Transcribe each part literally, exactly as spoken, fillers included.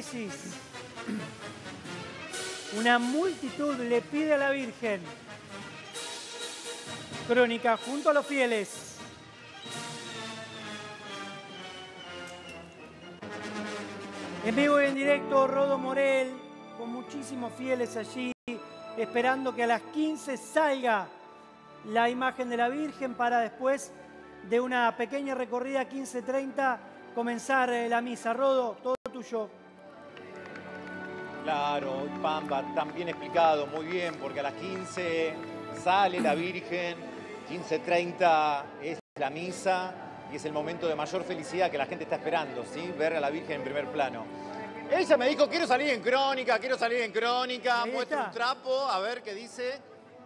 Apocalipsis, una multitud le pide a la Virgen. Crónica junto a los fieles. En vivo y en directo, Rodo Morel, con muchísimos fieles allí, esperando que a las quince salga la imagen de la Virgen para después de una pequeña recorrida quince treinta comenzar la misa. Rodo, todo tuyo. Claro, Pamba, tan bien explicado, muy bien, porque a las quince sale la Virgen, quince treinta es la misa y es el momento de mayor felicidad que la gente está esperando, ¿sí? Ver a la Virgen en primer plano. Ella me dijo, quiero salir en crónica, quiero salir en crónica, muestra un trapo, a ver qué dice.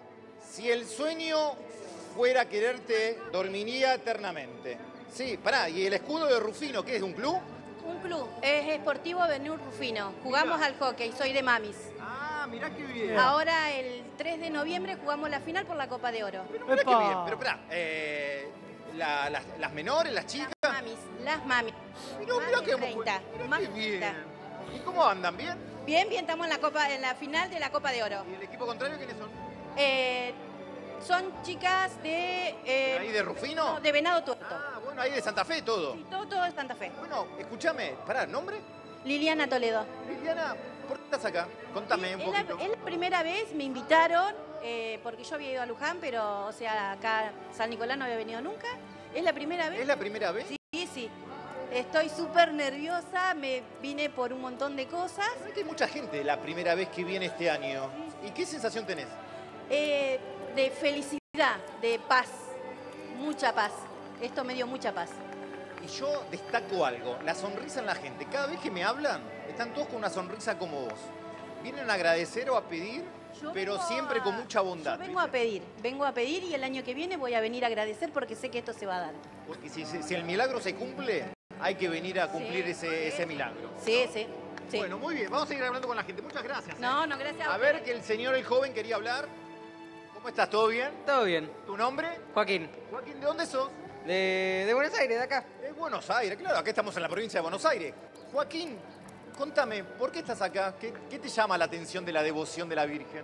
Si el sueño fuera quererte, dormiría eternamente. Sí, pará, ¿y el escudo de Rufino qué es, de un club? Un club, es Sportivo Avenue Rufino. Jugamos Mirá. al hockey, soy de Mamis. Ah, mirá qué bien. Ahora el tres de noviembre jugamos la final por la Copa de Oro. Pero mirá qué bien, pero pará, eh, la- las, las menores, las chicas. Las Mamis, las Mamis. Mirá, Más mirá de qué, treinta, mirá más qué de bien. treinta. ¿Y cómo andan? ¿Bien? Bien, bien, estamos en la Copa, en la final de la Copa de Oro. ¿Y el equipo contrario quiénes son? Eh, son chicas de... eh, ¿Ahí de Rufino? no, de Venado Tuerto. Ah, bueno, ahí de Santa Fe todo. Sí, todo, todo es Santa Fe. Bueno, escúchame, pará, ¿nombre? Liliana Toledo. Liliana, ¿por qué estás acá? Contame Sí, un es la, poquito. es la primera vez, me invitaron, eh, porque yo había ido a Luján, pero, o sea, acá San Nicolás no había venido nunca. Es la primera vez. ¿Es la primera vez? Sí, sí. Estoy súper nerviosa, me vine por un montón de cosas. Es que hay mucha gente la primera vez que viene este año. ¿Y qué sensación tenés? Eh, de felicidad, de paz, mucha paz. Esto me dio mucha paz. Y yo destaco algo, la sonrisa en la gente. Cada vez que me hablan, están todos con una sonrisa como vos. Vienen a agradecer o a pedir, Yo pero vengo siempre a- con mucha bondad. Yo vengo ¿viste? a pedir, vengo a pedir y el año que viene voy a venir a agradecer porque sé que esto se va a dar. Porque si, si- si el milagro se cumple, hay que venir a cumplir Sí, ese, sí. ese milagro. Sí, sí, sí. Bueno, muy bien, vamos a seguir hablando con la gente. Muchas gracias. ¿eh? No, no, gracias a A ver, ustedes. que el señor, el joven, quería hablar. ¿Cómo estás? ¿Todo bien? Todo bien. ¿Tu nombre? Joaquín, Joaquín, ¿de dónde sos? de, de Buenos Aires, de acá. De Buenos Aires, claro, acá estamos en la provincia de Buenos Aires. Joaquín, contame, ¿por qué estás acá? ¿Qué, qué te llama la atención de la devoción de la Virgen?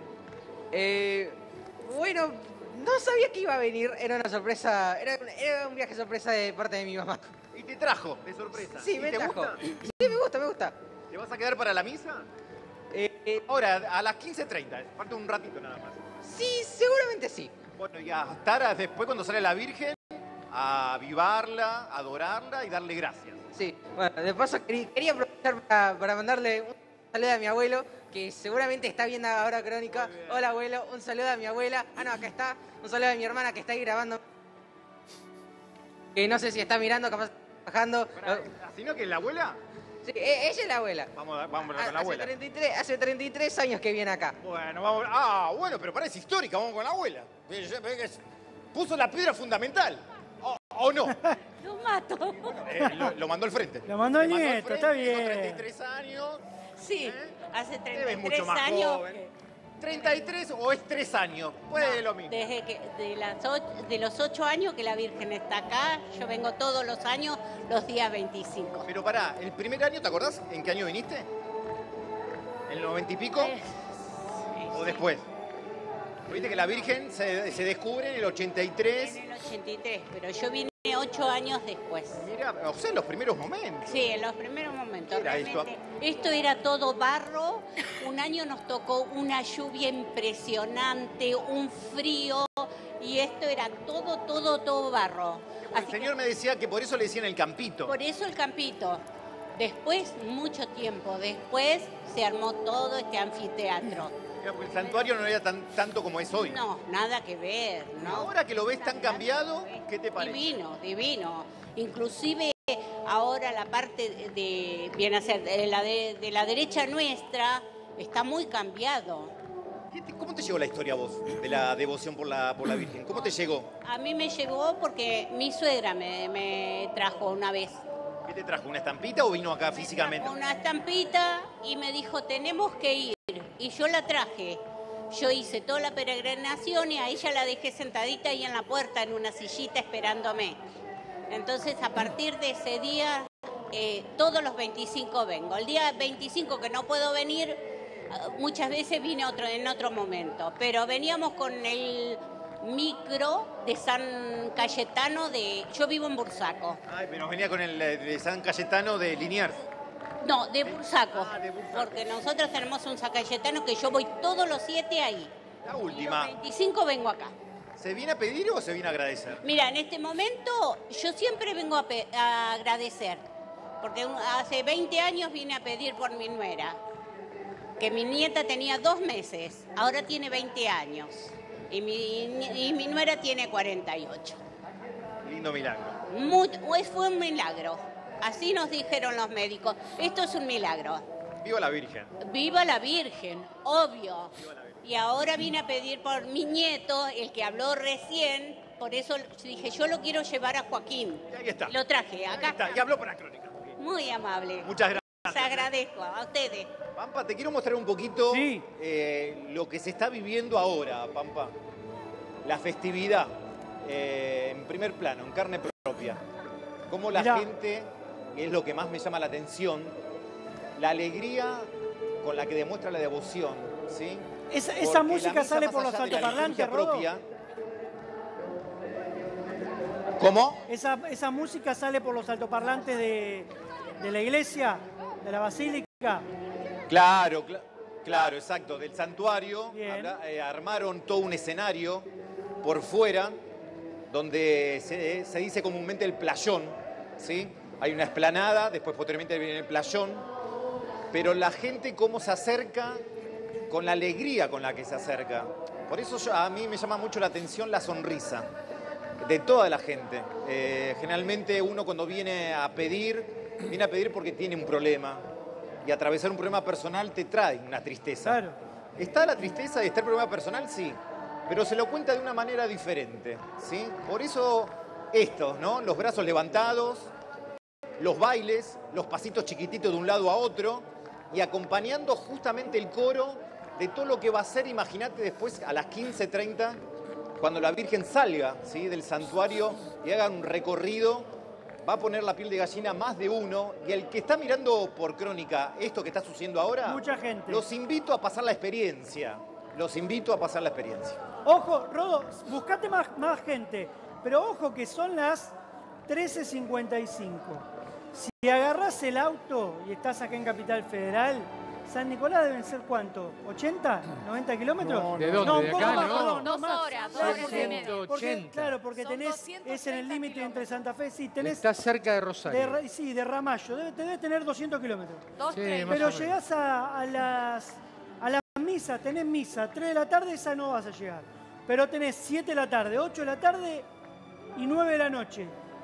Eh, bueno, no sabía que iba a venir, era una sorpresa, era, un- era un viaje sorpresa de parte de mi mamá. Y te trajo, de sorpresa. Sí, ¿Y me te trajo. gusta? Sí, me gusta, me gusta. ¿Te vas a quedar para la misa? Eh, eh, Ahora, a las quince treinta, falta un ratito nada más. sí, seguramente sí. Bueno, y a estar después cuando sale la Virgen, a avivarla, a adorarla y darle gracias. Sí, bueno, de paso quería, quería aprovechar para, para mandarle un saludo a mi abuelo, que seguramente está viendo ahora Crónica. Hola abuelo, un saludo a mi abuela. Ah, no, acá está. Un saludo a mi hermana que está ahí grabando. Que no sé si está mirando, capaz está trabajando. ¿Sino que la abuela? Sí, e- ella es la abuela. Vamos, a- vamos a hablar con la Hace abuela. treinta y tres, hace treinta y tres años que viene acá. Bueno, vamos. Ah, bueno, pero parece histórica, vamos con la abuela. Puso la piedra fundamental. ¿O, o no? Lo mato. Eh, lo, lo mandó al frente. Lo mandó el Le al nieto, frente, está con bien. treinta y tres años. Sí, ¿Eh? hace Te ves treinta y mucho tres más años. joven. ¿treinta y tres o es tres años? Pues lo mismo. Desde que de, las och- de los ocho años que la Virgen está acá, yo vengo todos los años, los días veinticinco. Pero pará, el primer año, ¿te acordás en qué año viniste? ¿En el noventa y pico? Eh, ¿O después? Viste que la Virgen se, se descubre en el ochenta y tres. En el ochenta y tres, pero yo vine ocho años después. Mira, o sea, en los primeros momentos. Sí, en los primeros momentos. ¿Qué era realmente. esto? Esto era todo barro. Un año nos tocó una lluvia impresionante, un frío, y esto era todo, todo, todo barro. El Así señor que me decía que por eso le decían el campito. por eso el campito. Después, mucho tiempo después, se armó todo este anfiteatro. Mira, porque el santuario no era tan, tanto como es hoy. No, nada que ver, ¿no? Ahora que lo ves tan cambiado, ¿qué te parece? Divino, divino. Inclusive ahora la parte de, de- viene a ser de la, de, de la derecha nuestra, está muy cambiado. ¿Qué te- ¿Cómo te llegó la historia a vos de la devoción por la, por la Virgen? ¿Cómo te llegó? A mí me llegó porque mi suegra me, me trajo una vez. ¿Qué te trajo? ¿Una estampita o vino acá Me físicamente? trajo una estampita y me dijo, tenemos que ir. Y yo la traje. Yo hice toda la peregrinación y a ella la dejé sentadita ahí en la puerta en una sillita esperándome. Entonces, a partir de ese día, eh, todos los veinticinco vengo. El día veinticinco que no puedo venir, muchas veces vine otro, en otro momento, pero veníamos con el micro de San Cayetano de... Yo vivo en Bursaco. Ay, pero venía con el de San Cayetano de Liniers. No, de Bursaco, Ah, de Bursaco. porque nosotros tenemos un San Cayetano que yo voy todos los siete ahí. La Y los última. veinticinco vengo acá. ¿Se viene a pedir o se viene a agradecer? Mira, en este momento yo siempre vengo a, pe- a agradecer, porque un- hace veinte años vine a pedir por mi nuera, que mi nieta tenía dos meses, ahora tiene veinte años, y mi, y mi nuera tiene cuarenta y ocho. Lindo milagro. Muy- pues fue un milagro, así nos dijeron los médicos, esto es un milagro. Viva la Virgen. Viva la Virgen, obvio. Y ahora vine a pedir por mi nieto, el que habló recién, por eso dije, yo lo quiero llevar a Joaquín. Y ahí está. Lo traje, Ahí acá está. está. Y habló para Crónica. Muy amable. Muchas gracias. Les agradezco a ustedes. Pampa, te quiero mostrar un poquito Sí. eh, lo que se está viviendo ahora, Pampa. La festividad, eh, en primer plano, en carne propia. Cómo la Mirá. gente, que es lo que más me llama la atención, la alegría con la que demuestra la devoción, ¿sí? Esa, Porque esa la música misa, sale más por los allá de la altoparlantes, liturgia Rodo. propia. ¿Cómo? Esa, esa música sale por los altoparlantes de, de la iglesia, de la basílica. Claro, cla- claro, exacto. Del santuario Bien. habla- eh, armaron todo un escenario por fuera, donde se, se dice comúnmente el playón, ¿sí? Hay una explanada, después posteriormente viene el playón, pero la gente cómo se acerca, con la alegría con la que se acerca. Por eso yo- a mí me llama mucho la atención la sonrisa de toda la gente. Eh, generalmente uno cuando viene a pedir, viene a pedir porque tiene un problema. Y atravesar un problema personal te trae una tristeza. Claro. ¿Está la tristeza y está el problema personal? Sí. Pero se lo cuenta de una manera diferente, ¿sí? Por eso estos, ¿no? Los brazos levantados, los bailes, los pasitos chiquititos de un lado a otro y acompañando justamente el coro de todo lo que va a ser, imagínate después a las quince treinta, cuando la Virgen salga, ¿sí? Del santuario y haga un recorrido, va a poner la piel de gallina más de uno. Y el que está mirando por Crónica esto que está sucediendo ahora, Mucha gente. los invito a pasar la experiencia. Los invito a pasar la experiencia. Ojo, Rodo, buscate más, más gente, pero ojo que son las trece cincuenta y cinco. Si agarrás el auto y estás acá en Capital Federal, San Nicolás deben ser ¿cuánto? ¿ochenta? ¿noventa kilómetros? ¿De dónde? No, un ¿De poco acá? más, No. perdón, no Dos más. horas, dos Claro, horas y porque- media. porque- ciento ochenta. Claro, porque Son tenés, doscientos es en el treinta límite entre kilómetros. Santa Fe, sí, tenés Está cerca de de, Rosario. Ra- sí, de Ramallo, debe, debe tener doscientos kilómetros. Dos Sí, treinta. más Pero o menos. llegás a, a las a las misas, tenés misa, tres de la tarde, esa no vas a llegar. Pero tenés siete de la tarde, ocho de la tarde y nueve de la noche.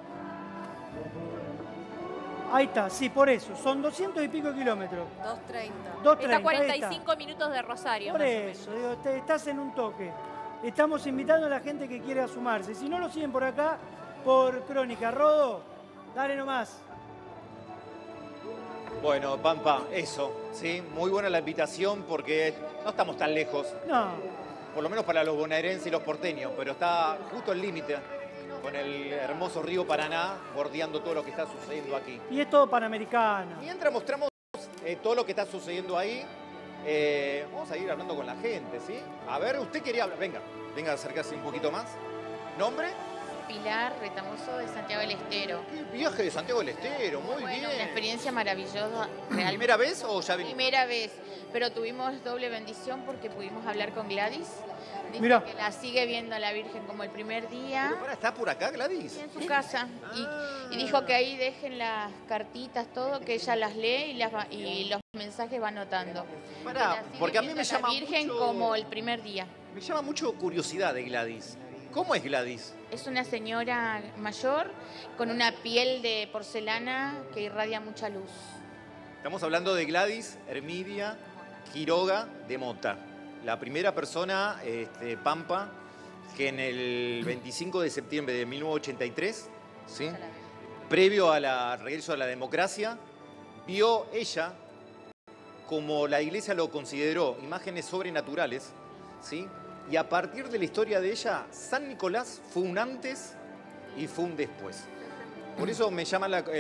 Ahí está, sí, por eso. Son doscientos y pico kilómetros. dos treinta. dos Está treinta, a cuarenta y ahí está. cinco minutos de Rosario. Por más o eso, digo, te- estás en un toque. Estamos invitando a la gente que quiera sumarse. Si no lo siguen por acá, por Crónica. Rodo, dale nomás. Bueno, Pampa, eso, ¿sí? Muy buena la invitación porque no estamos tan lejos, No, por lo menos para los bonaerenses y los porteños, pero está justo al límite con el hermoso río Paraná bordeando todo lo que está sucediendo aquí. y es todo panamericano. Mientras mostramos eh, todo lo que está sucediendo ahí, eh, vamos a ir hablando con la gente, ¿sí? A ver, usted quería hablar, venga, venga a acercarse un poquito más. ¿Nombre? Pilar Retamoso de Santiago del Estero. ¿Qué viaje de Santiago del Estero? Muy Bueno, bien. una experiencia maravillosa, realmente. ¿Primera vez o ya venimos? Primera vez, pero tuvimos doble bendición porque pudimos hablar con Gladys. Dice Mirá. que la sigue viendo a la Virgen como el primer día Pero para, ¿está por acá, Gladys? en su casa. Y, y dijo que ahí dejen las cartitas, todo, que ella las lee y, las va- y los mensajes va anotando. Pará, Que la sigue porque a mí viendo me la llama Virgen mucho- como el primer día. Me llama mucho curiosidad de Gladys. ¿Cómo es Gladys? Es una señora mayor con una piel de porcelana que irradia mucha luz. Estamos hablando de Gladys Hermidia Quiroga de Mota, la primera persona, este, Pampa, que en el veinticinco de septiembre de mil novecientos ochenta y tres, ¿sí? Previo al regreso a la democracia, vio ella, como la iglesia lo consideró, imágenes sobrenaturales, ¿sí? Y a partir de la historia de ella, San Nicolás fue un antes y fue un después. Por eso me llama la, eh, la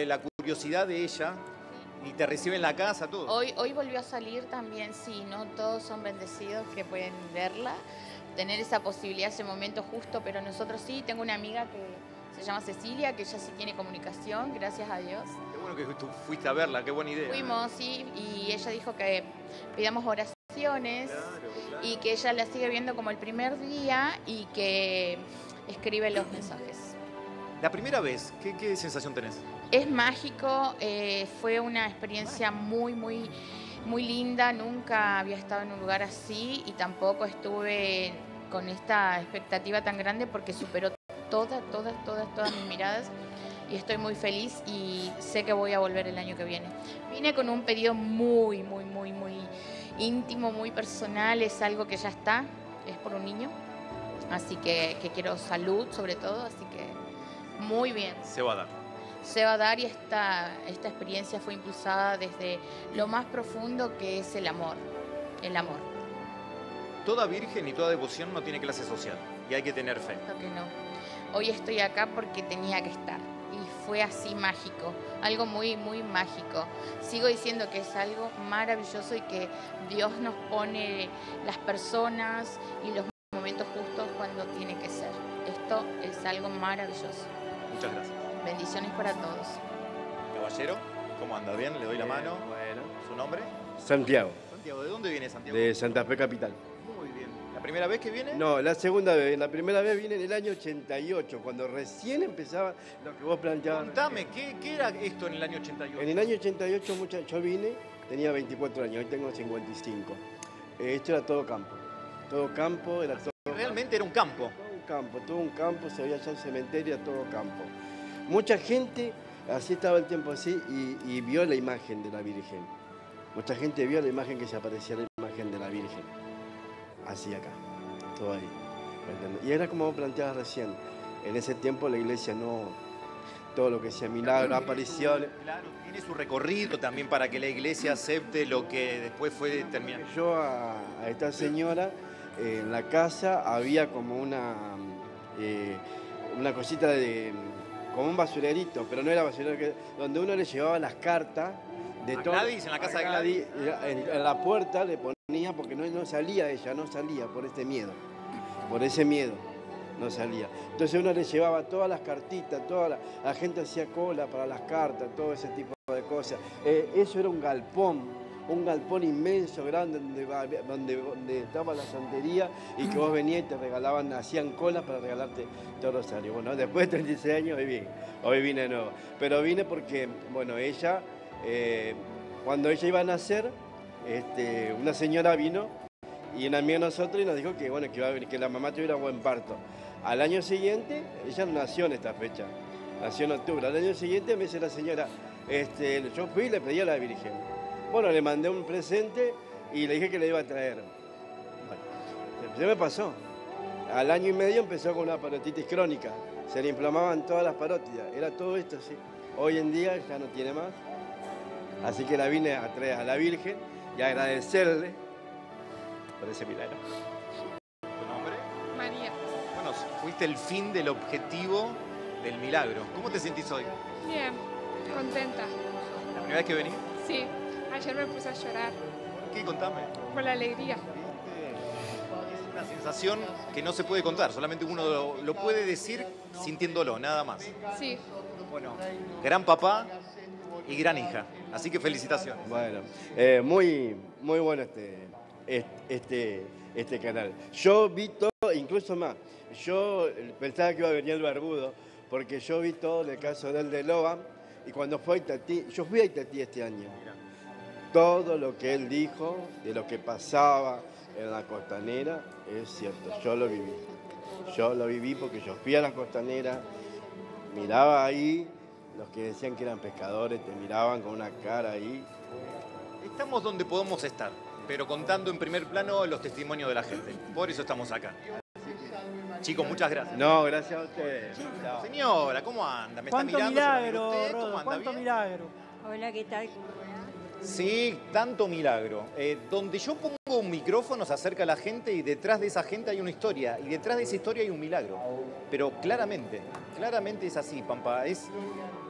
curiosidad de ella y te recibe en la casa, todo. Hoy, hoy volvió a salir también, sí, no todos son bendecidos que pueden verla, tener esa posibilidad, ese momento justo, pero nosotros sí. Tengo una amiga que se llama Cecilia, que ella sí tiene comunicación, gracias a Dios. Qué bueno que tú fuiste a verla, qué buena idea. Fuimos, sí, y ella dijo que pidamos oraciones. Claro, claro. Y que ella la sigue viendo como el primer día y que escribe los mensajes. La primera vez, ¿qué, qué sensación tenés? Es mágico, eh, fue una experiencia muy, muy, muy linda. Nunca había estado en un lugar así y tampoco estuve con esta expectativa tan grande porque superó todas, todas, todas, todas mis miradas y estoy muy feliz y sé que voy a volver el año que viene. Vine con un pedido muy, muy, muy, muy íntimo, muy personal, es algo que ya está, es por un niño, así que, que quiero salud sobre todo, así que muy bien. Se va a dar. Se va a dar y esta, esta experiencia fue impulsada desde lo más profundo que es el amor, el amor. Toda virgen y toda devoción no tiene clase social y hay que tener fe. Creo que no. Hoy estoy acá porque tenía que estar y fue así mágico, algo muy, muy mágico. Sigo diciendo que es algo maravilloso y que Dios nos pone las personas y los momentos justos cuando tiene que ser. Esto es algo maravilloso. Muchas gracias. Bendiciones para todos. Caballero, ¿cómo anda? ¿Bien? Le doy la mano. Bueno. ¿Su nombre? Santiago, Santiago. ¿De dónde viene Santiago? de Santa Fe Capital. Muy bien. ¿La primera vez que viene? No, la segunda vez. La primera vez vine en el año ochenta y ocho, cuando recién empezaba lo que vos planteabas. Contame, ¿qué, ¿qué era esto en el año ochenta y ocho? En el año ochenta y ocho mucha- yo vine, tenía veinticuatro años, hoy tengo cincuenta y cinco. Eh, esto era todo campo. Todo campo, era todo... Realmente era un campo. Todo un campo, todo un campo, se veía ya el cementerio, todo campo. Mucha gente, así estaba el tiempo así, y, y vio la imagen de la Virgen. Mucha gente vio la imagen que se aparecía la imagen de la Virgen. Así acá, todo ahí. ¿Me entendés? Y era como vos planteabas recién, en ese tiempo la iglesia no, todo lo que sea milagro, apariciones. Claro, tiene su recorrido también para que la iglesia acepte lo que después fue determinado. Yo a, a esta señora, eh, en la casa había como una, eh, una cosita de, como un basurerito, pero no era basurero, que, donde uno le llevaba las cartas de ¿A todo. Gladys, en la casa de Gladys? En, en la puerta le ponía, porque no, no salía ella, no salía por este miedo, por ese miedo. No salía. Entonces uno le llevaba todas las cartitas, toda la, la gente hacía cola para las cartas, todo ese tipo de cosas. Eh, eso era un galpón, un galpón inmenso, grande, donde, donde, donde estaba la santería y que vos venías y te regalaban, hacían cola para regalarte todo rosario. Bueno, después de treinta y seis años hoy vine, hoy vine de nuevo. Pero vine porque, bueno, ella, eh, cuando ella iba a nacer, este, una señora vino y una amiga de nosotros y nos dijo que, bueno, que, iba a venir, que la mamá tuviera buen parto. Al año siguiente, ella nació en esta fecha, nació en octubre. Al año siguiente me dice la señora, este, yo fui y le pedí a la Virgen. Bueno, le mandé un presente y le dije que le iba a traer. Bueno, se me pasó. Al año y medio empezó con una parotitis crónica. Se le inflamaban todas las parótidas. Era todo esto, sí. Hoy en día ya no tiene más. Así que la vine a traer a la Virgen y a agradecerle por ese milagro. ¿Tu nombre? María. Bueno, fuiste el fin del objetivo del milagro. ¿Cómo te sentís hoy? Bien, contenta. ¿La primera vez que venís? Sí, ayer me puse a llorar ¿Qué? Contame. por la alegría. Es una sensación que no se puede contar, solamente uno lo, lo puede decir sintiéndolo, nada más. Sí, Bueno, gran papá y gran hija, así que felicitaciones. Bueno, eh, muy, muy bueno este, este, este canal. Yo vi todo, incluso más, yo pensaba que iba a venir el barbudo, porque yo vi todo el caso del de Loa, y cuando fue a Itatí, yo fui a Itatí este año. Todo lo que él dijo, de lo que pasaba en la costanera, es cierto, yo lo viví. Yo lo viví porque yo fui a la costanera, miraba ahí, los que decían que eran pescadores te miraban con una cara ahí. Estamos donde podemos estar, pero contando en primer plano los testimonios de la gente. Por eso estamos acá. Chicos, muchas gracias. No, gracias a ustedes. Chao. Señora, ¿cómo anda? ¿Me está ¿Cuánto mirando? ¿Se lo mira milagro, usted? Rodo? ¿Cómo anda? ¿Cuánto ¿Bien? milagro? Hola, ¿qué tal? Sí, tanto milagro. Eh, donde yo pongo un micrófono se acerca la gente y detrás de esa gente hay una historia. Y detrás de esa historia hay un milagro. Pero claramente, claramente es así, Pampa. Es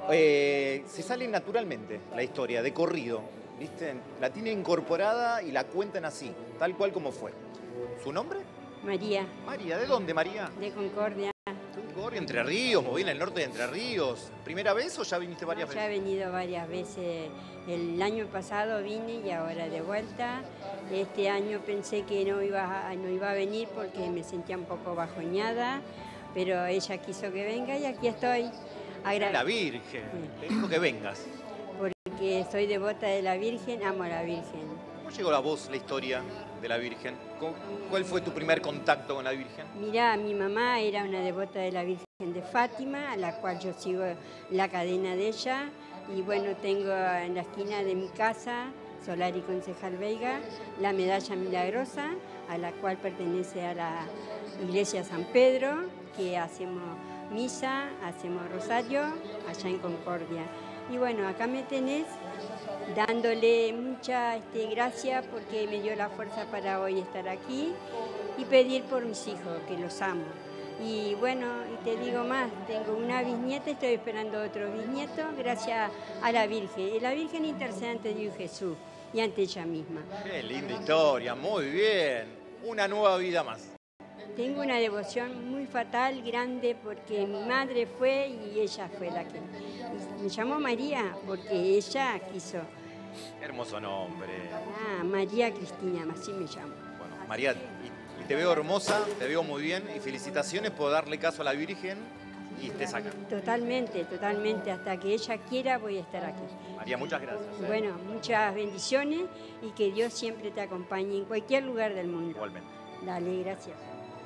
eh, se sale naturalmente la historia, de corrido, ¿viste? La tiene incorporada y la cuentan así, tal cual como fue. ¿Su nombre? María. María, ¿de dónde, María? De Concordia. Concordia, Entre Ríos, moví en el norte de Entre Ríos. ¿Primera vez o ya viniste varias Ya he veces? venido varias veces. El año pasado vine y ahora de vuelta. Este año pensé que no iba a, no iba a venir porque me sentía un poco bajoñada, pero ella quiso que venga y aquí estoy. Agra- La Virgen, te dijo que vengas. Porque soy devota de la Virgen, amo a la Virgen. ¿Cómo llegó a vos la historia de la Virgen? ¿Cuál fue tu primer contacto con la Virgen? Mirá, mi mamá era una devota de la Virgen de Fátima, a la cual yo sigo la cadena de ella. Y bueno, tengo en la esquina de mi casa, Solari Concejal Veiga, la medalla milagrosa, a la cual pertenece a la iglesia San Pedro, que hacemos misa, hacemos rosario, allá en Concordia. Y bueno, acá me tenés dándole mucha este, gracias porque me dio la fuerza para hoy estar aquí y pedir por mis hijos, que los amo. Y bueno, y te digo más, tengo una bisnieta, estoy esperando otro bisnieto, gracias a la Virgen. Y la Virgen intercede ante Dios y Jesús y ante ella misma. Qué linda historia, muy bien. Una nueva vida más. Tengo una devoción muy fatal, grande, porque mi madre fue y ella fue la que... Me llamó María porque ella quiso. Hermoso nombre. Ah, María Cristina, así me llamo. Bueno, María, y, y te veo hermosa, te veo muy bien y felicitaciones por darle caso a la Virgen y estés acá. Totalmente, totalmente. Hasta que ella quiera voy a estar aquí. María, muchas gracias. ¿eh? Bueno, muchas bendiciones y que Dios siempre te acompañe en cualquier lugar del mundo. Igualmente. Dale, gracias.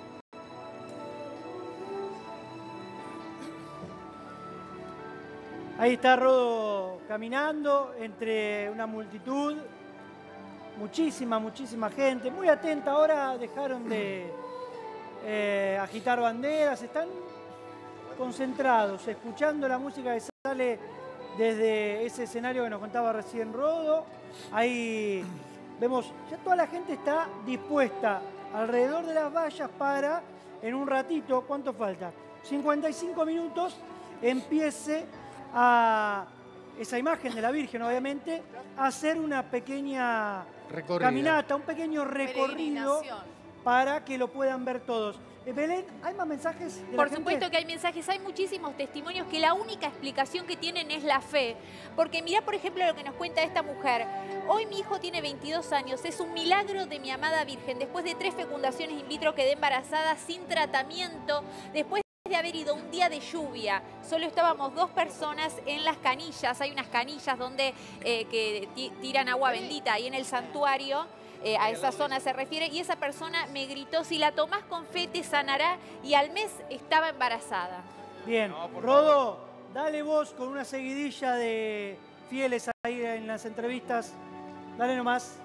Ahí está Rodo caminando entre una multitud, muchísima, muchísima gente, muy atenta. Ahora dejaron de eh, agitar banderas, están concentrados, escuchando la música que sale desde ese escenario que nos contaba recién Rodo. Ahí vemos, ya toda la gente está dispuesta alrededor de las vallas para, en un ratito, ¿cuánto falta? cincuenta y cinco minutos, empiece a esa imagen de la Virgen, obviamente, a hacer una pequeña Recorrida. caminata, un pequeño recorrido para que lo puedan ver todos. Eh, Belén, ¿hay más mensajes de Por la supuesto gente? que hay mensajes, hay muchísimos testimonios que la única explicación que tienen es la fe. Porque mirá, por ejemplo, lo que nos cuenta esta mujer. Hoy mi hijo tiene veintidós años, es un milagro de mi amada Virgen. Después de tres fecundaciones in vitro quedé embarazada sin tratamiento, después de haber ido un día de lluvia, solo estábamos dos personas en las canillas, hay unas canillas donde eh, que tiran agua bendita ahí en el santuario, eh, a esa zona se refiere, y esa persona me gritó, si la tomás con fe te sanará, y al mes estaba embarazada. Bien, Rodo, dale vos con una seguidilla de fieles ahí en las entrevistas, dale nomás.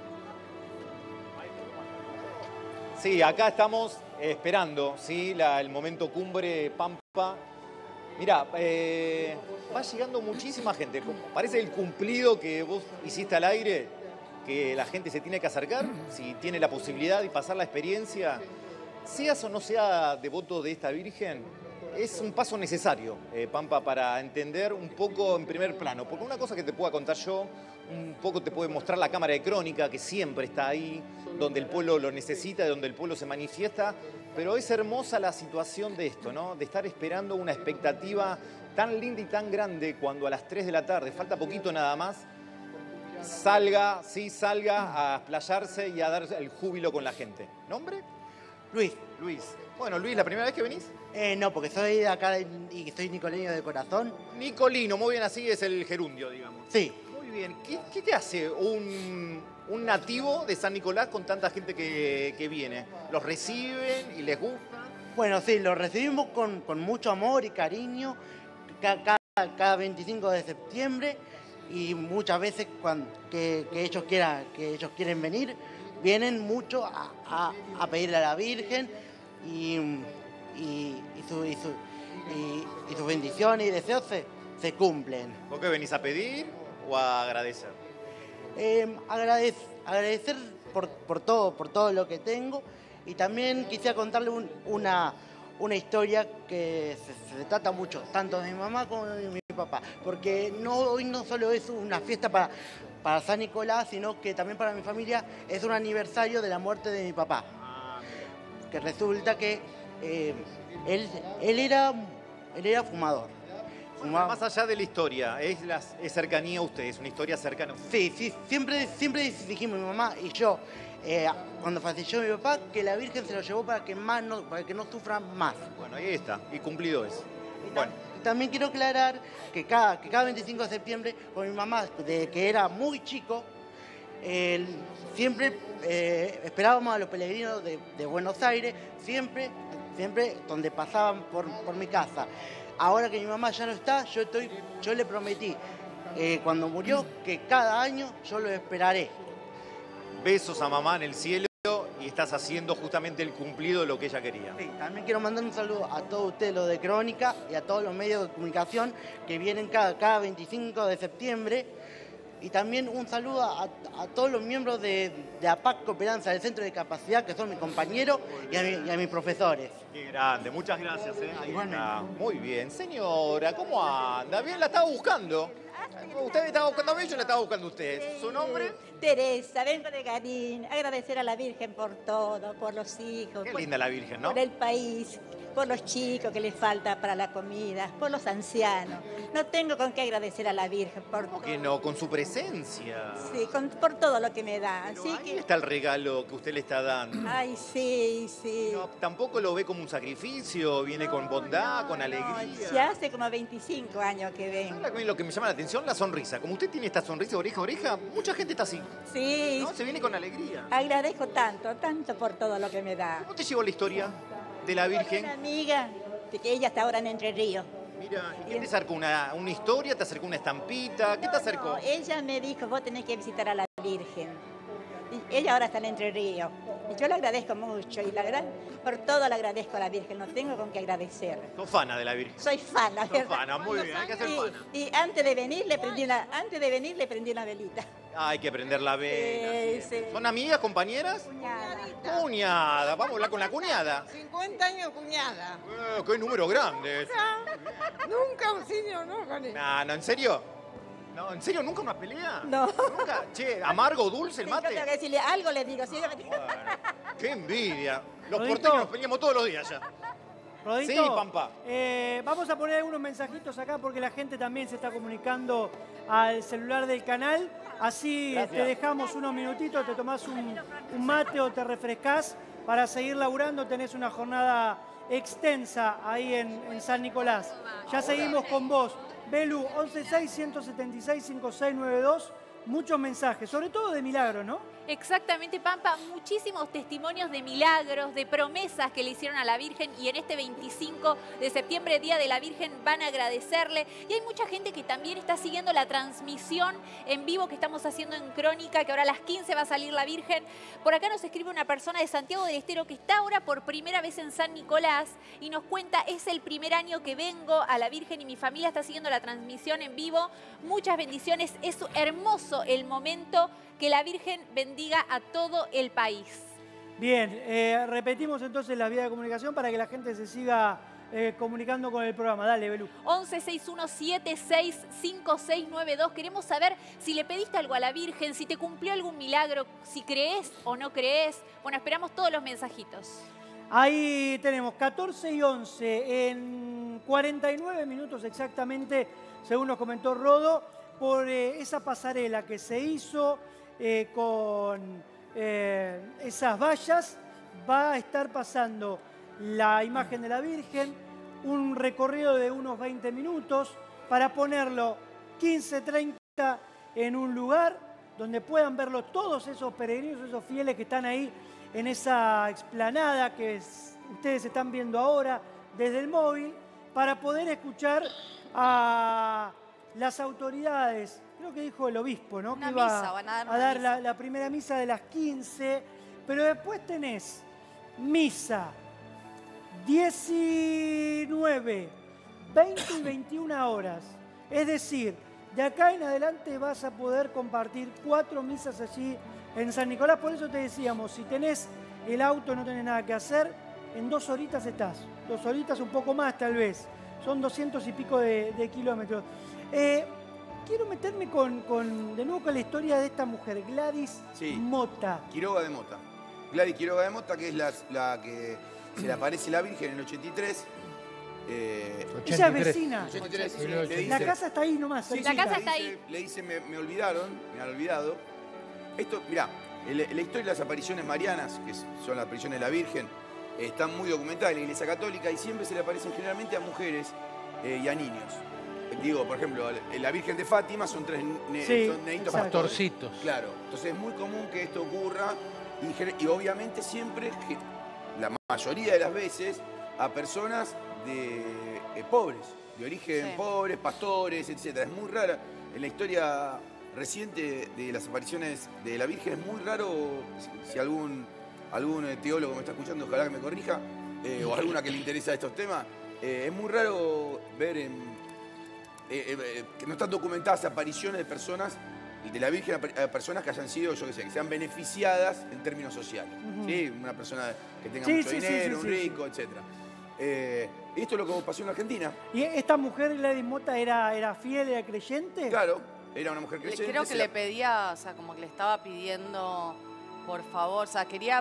Sí, acá estamos esperando, ¿sí? La- el momento cumbre Pampa. Mirá, eh, va llegando muchísima gente. Parece el cumplido que vos hiciste al aire, que la gente se tiene que acercar, si tiene la posibilidad de pasar la experiencia, seas o no sea devoto de esta Virgen, es un paso necesario, eh, Pampa, para entender un poco en primer plano. Porque una cosa que te pueda contar yo, un poco te puede mostrar la cámara de crónica, que siempre está ahí, donde el pueblo lo necesita, donde el pueblo se manifiesta, pero es hermosa la situación de esto, ¿no? De estar esperando una expectativa tan linda y tan grande cuando a las tres de la tarde, falta poquito nada más, salga, sí, salga a explayarse y a dar el júbilo con la gente. ¿Nombre? Luis. Luis. Bueno, Luis, ¿la primera vez que venís? Eh, no, porque soy de acá y soy nicoleño de corazón. Nicolino, muy bien, así es el gerundio, digamos. Sí. Muy bien. ¿Qué, qué te hace un, un nativo de San Nicolás con tanta gente que, que viene? ¿Los reciben y les gusta? Bueno, sí, lo recibimos con, con mucho amor y cariño ca- cada, cada veinticinco de septiembre y muchas veces cuando, que, que ellos quieran, que ellos quieren venir, vienen mucho a, a, a pedirle a la Virgen y, y, y, su, y, su, y, y sus bendiciones y deseos se, se cumplen. ¿Vos qué venís a pedir o a agradecer? Eh, agradec- agradecer por, por todo, por todo lo que tengo y también quisiera contarle un- una, una historia que se, se trata mucho, tanto de mi mamá como de mi papá, porque no, hoy no solo es una fiesta para, para San Nicolás, sino que también para mi familia es un aniversario de la muerte de mi papá. Que resulta que eh, él, él, era, él era fumador. Fumaba. Más allá de la historia, es, la, es cercanía a ustedes, una historia cercana a ustedes. Sí, sí, siempre, siempre dijimos mi mamá y yo, eh, cuando falleció mi papá, que la Virgen se lo llevó para que, más no, para que no sufran más. Bueno, ahí está, y cumplido eso. Bueno. También quiero aclarar que cada, que cada veinticinco de septiembre, con mi mamá, desde que era muy chico, eh, siempre eh, esperábamos a los peregrinos de, de Buenos Aires, siempre, siempre donde pasaban por, por mi casa. Ahora que mi mamá ya no está, yo, estoy, yo le prometí, eh, cuando murió, que cada año yo lo esperaré. Besos a mamá en el cielo y estás haciendo justamente el cumplido de lo que ella quería. Sí, también quiero mandar un saludo a todos ustedes, los de Crónica, y a todos los medios de comunicación que vienen cada, cada veinticinco de septiembre. Y también un saludo a, a todos los miembros de, de APAC Cooperanza, del Centro de Capacidad, que son mis compañeros y a, mi, y a mis profesores. Qué grande, muchas gracias. ¿eh? Ahí está. Muy bien. Señora, ¿cómo anda? Bien, la estaba buscando. Usted me estaba buscando a mí, yo la estaba buscando a usted. ¿Su nombre? Teresa, vengo de Garín. Agradecer a la Virgen por todo, por los hijos. Qué por, linda la Virgen, ¿no? Por el país, por los chicos que les falta para la comida, por los ancianos. No tengo con qué agradecer a la Virgen por ¿Cómo que no? Con su presencia. Sí, con, por todo lo que me da. Pero Así ahí que... está el regalo que usted le está dando. Ay, sí, sí. No, tampoco lo ve como un sacrificio, viene no, con bondad, no, con alegría. No, ya hace como veinticinco años que vengo. ¿Sabe lo que me llama la atención? La sonrisa. Como usted tiene esta sonrisa oreja a oreja, mucha gente está así. Sí. ¿No? Se viene con alegría. Agradezco tanto, tanto por todo lo que me da. ¿Cómo te llevó la historia de la Virgen? Una amiga, de que ella está ahora en Entre Ríos. Mira, ¿y quién te acercó? ¿Una, una historia? ¿Te acercó una estampita? ¿Qué no, te acercó? No, ella me dijo, vos tenés que visitar a la Virgen. Y ella ahora está en Entre Ríos. Y yo le agradezco mucho. Y la verdad, por todo le agradezco a la Virgen. No tengo con qué agradecer. ¿Sos fana de la Virgen? Soy fana, ¿verdad? Sos fana, muy bien. Hay que ser y, fana. Y antes de venir le prendí una, antes de venir le prendí una velita. Ah, hay que prender la vela. Sí, sí. ¿Son amigas, compañeras? Cuñada. Cuñada. Vamos a hablar con la cuñada. cincuenta años cuñada. Eh, ¡Qué número grande! Nunca auxilio, ¿no? Con No, no, ¿en serio? No, ¿en serio? ¿Nunca una pelea? No. ¿Nunca? Che, ¿amargo, dulce el Sí, mate? yo tengo que decirle algo, le digo. ¿Sí? Bueno, ¡qué envidia! Los Rodito. porteños nos peleamos todos los días ya. Rodito, Sí, Pampa. eh, vamos a poner algunos mensajitos acá porque la gente también se está comunicando al celular del canal. Así Gracias. te dejamos unos minutitos, te tomás un, un mate o te refrescás para seguir laburando. Tenés una jornada extensa ahí en, en San Nicolás. Ya seguimos con vos. Belu, once seis, uno siete seis, cinco seis nueve dos. Muchos mensajes, sobre todo de milagro, ¿no? Exactamente, Pampa. Muchísimos testimonios de milagros, de promesas que le hicieron a la Virgen y en este veinticinco de septiembre, Día de la Virgen, van a agradecerle. Y hay mucha gente que también está siguiendo la transmisión en vivo que estamos haciendo en Crónica, que ahora a las quince va a salir la Virgen. Por acá nos escribe una persona de Santiago del Estero que está ahora por primera vez en San Nicolás y nos cuenta, es el primer año que vengo a la Virgen y mi familia está siguiendo la transmisión en vivo. Muchas bendiciones, es hermoso el momento. Que la Virgen bendiga a todo el país. Bien, eh, repetimos entonces la vía de comunicación para que la gente se siga eh, comunicando con el programa. Dale, Belú. once seis uno siete seis cinco seis nueve dos. Queremos saber si le pediste algo a la Virgen, si te cumplió algún milagro, si crees o no crees. Bueno, esperamos todos los mensajitos. Ahí tenemos catorce y once en cuarenta y nueve minutos exactamente, según nos comentó Rodo, por eh, esa pasarela que se hizo eh, con eh, esas vallas. Va a estar pasando la imagen de la Virgen, un recorrido de unos veinte minutos para ponerlo quince, treinta en un lugar donde puedan verlo todos esos peregrinos, esos fieles que están ahí en esa explanada que es, ustedes están viendo ahora desde el móvil, para poder escuchar a las autoridades. Creo que dijo el obispo, ¿no? Una que iba misa, van a dar una a dar misa. la, la primera misa de las quince, pero después tenés misa diecinueve, veinte y veintiuna horas. Es decir, de acá en adelante vas a poder compartir cuatro misas allí en San Nicolás. Por eso te decíamos, si tenés el auto, no tenés nada que hacer, en dos horitas estás. Dos horitas, un poco más tal vez. son doscientos y pico de, de kilómetros. Eh, quiero meterme con, con, de nuevo con la historia de esta mujer, Gladys Sí. Mota. Quiroga de Mota. Gladys Quiroga de Mota, que es la, la que se le aparece la Virgen en el ochenta y tres. Eh, Ella es vecina. ochenta y tres, Sí, sí, sí, le sí. dice- La casa está ahí nomás. Sí, cerquita. sí, le dice- Le dice, me, me olvidaron, me han olvidado. Esto, mirá, el- la historia de las apariciones marianas, que son las apariciones de la Virgen, eh, están muy documentadas en la Iglesia Católica y siempre se le aparecen generalmente a mujeres eh, y a niños. Eh, Digo, por ejemplo, la Virgen de Fátima son tres ne- Sí, son nenitos exacto. pastores. Pastorcitos. Claro, entonces es muy común que esto ocurra y, gener- y obviamente siempre, que- la mayoría de las veces, a personas de eh, pobres, de origen Sí. pobres, pastores, etcétera. Es muy rara. En la historia reciente de las apariciones de la Virgen es muy raro, si, si algún, algún eh, teólogo me está escuchando, ojalá que me corrija, eh, o alguna que le interesa estos temas, eh, es muy raro ver en, eh, eh, eh, que no están documentadas apariciones de personas de la Virgen a a personas que hayan sido, yo qué sé, que sean beneficiadas en términos sociales. Ujú. ¿Sí? Una persona que tenga Sí, mucho sí, sí, dinero, sí, un sí, rico, etcétera. Eh, esto es lo que pasó en Argentina. ¿Y esta mujer, Gladys Mota, era, era fiel, era creyente? Claro, era una mujer Le- creyente. Creo que se le la- pedía, o sea, como que le estaba pidiendo, por favor, o sea, quería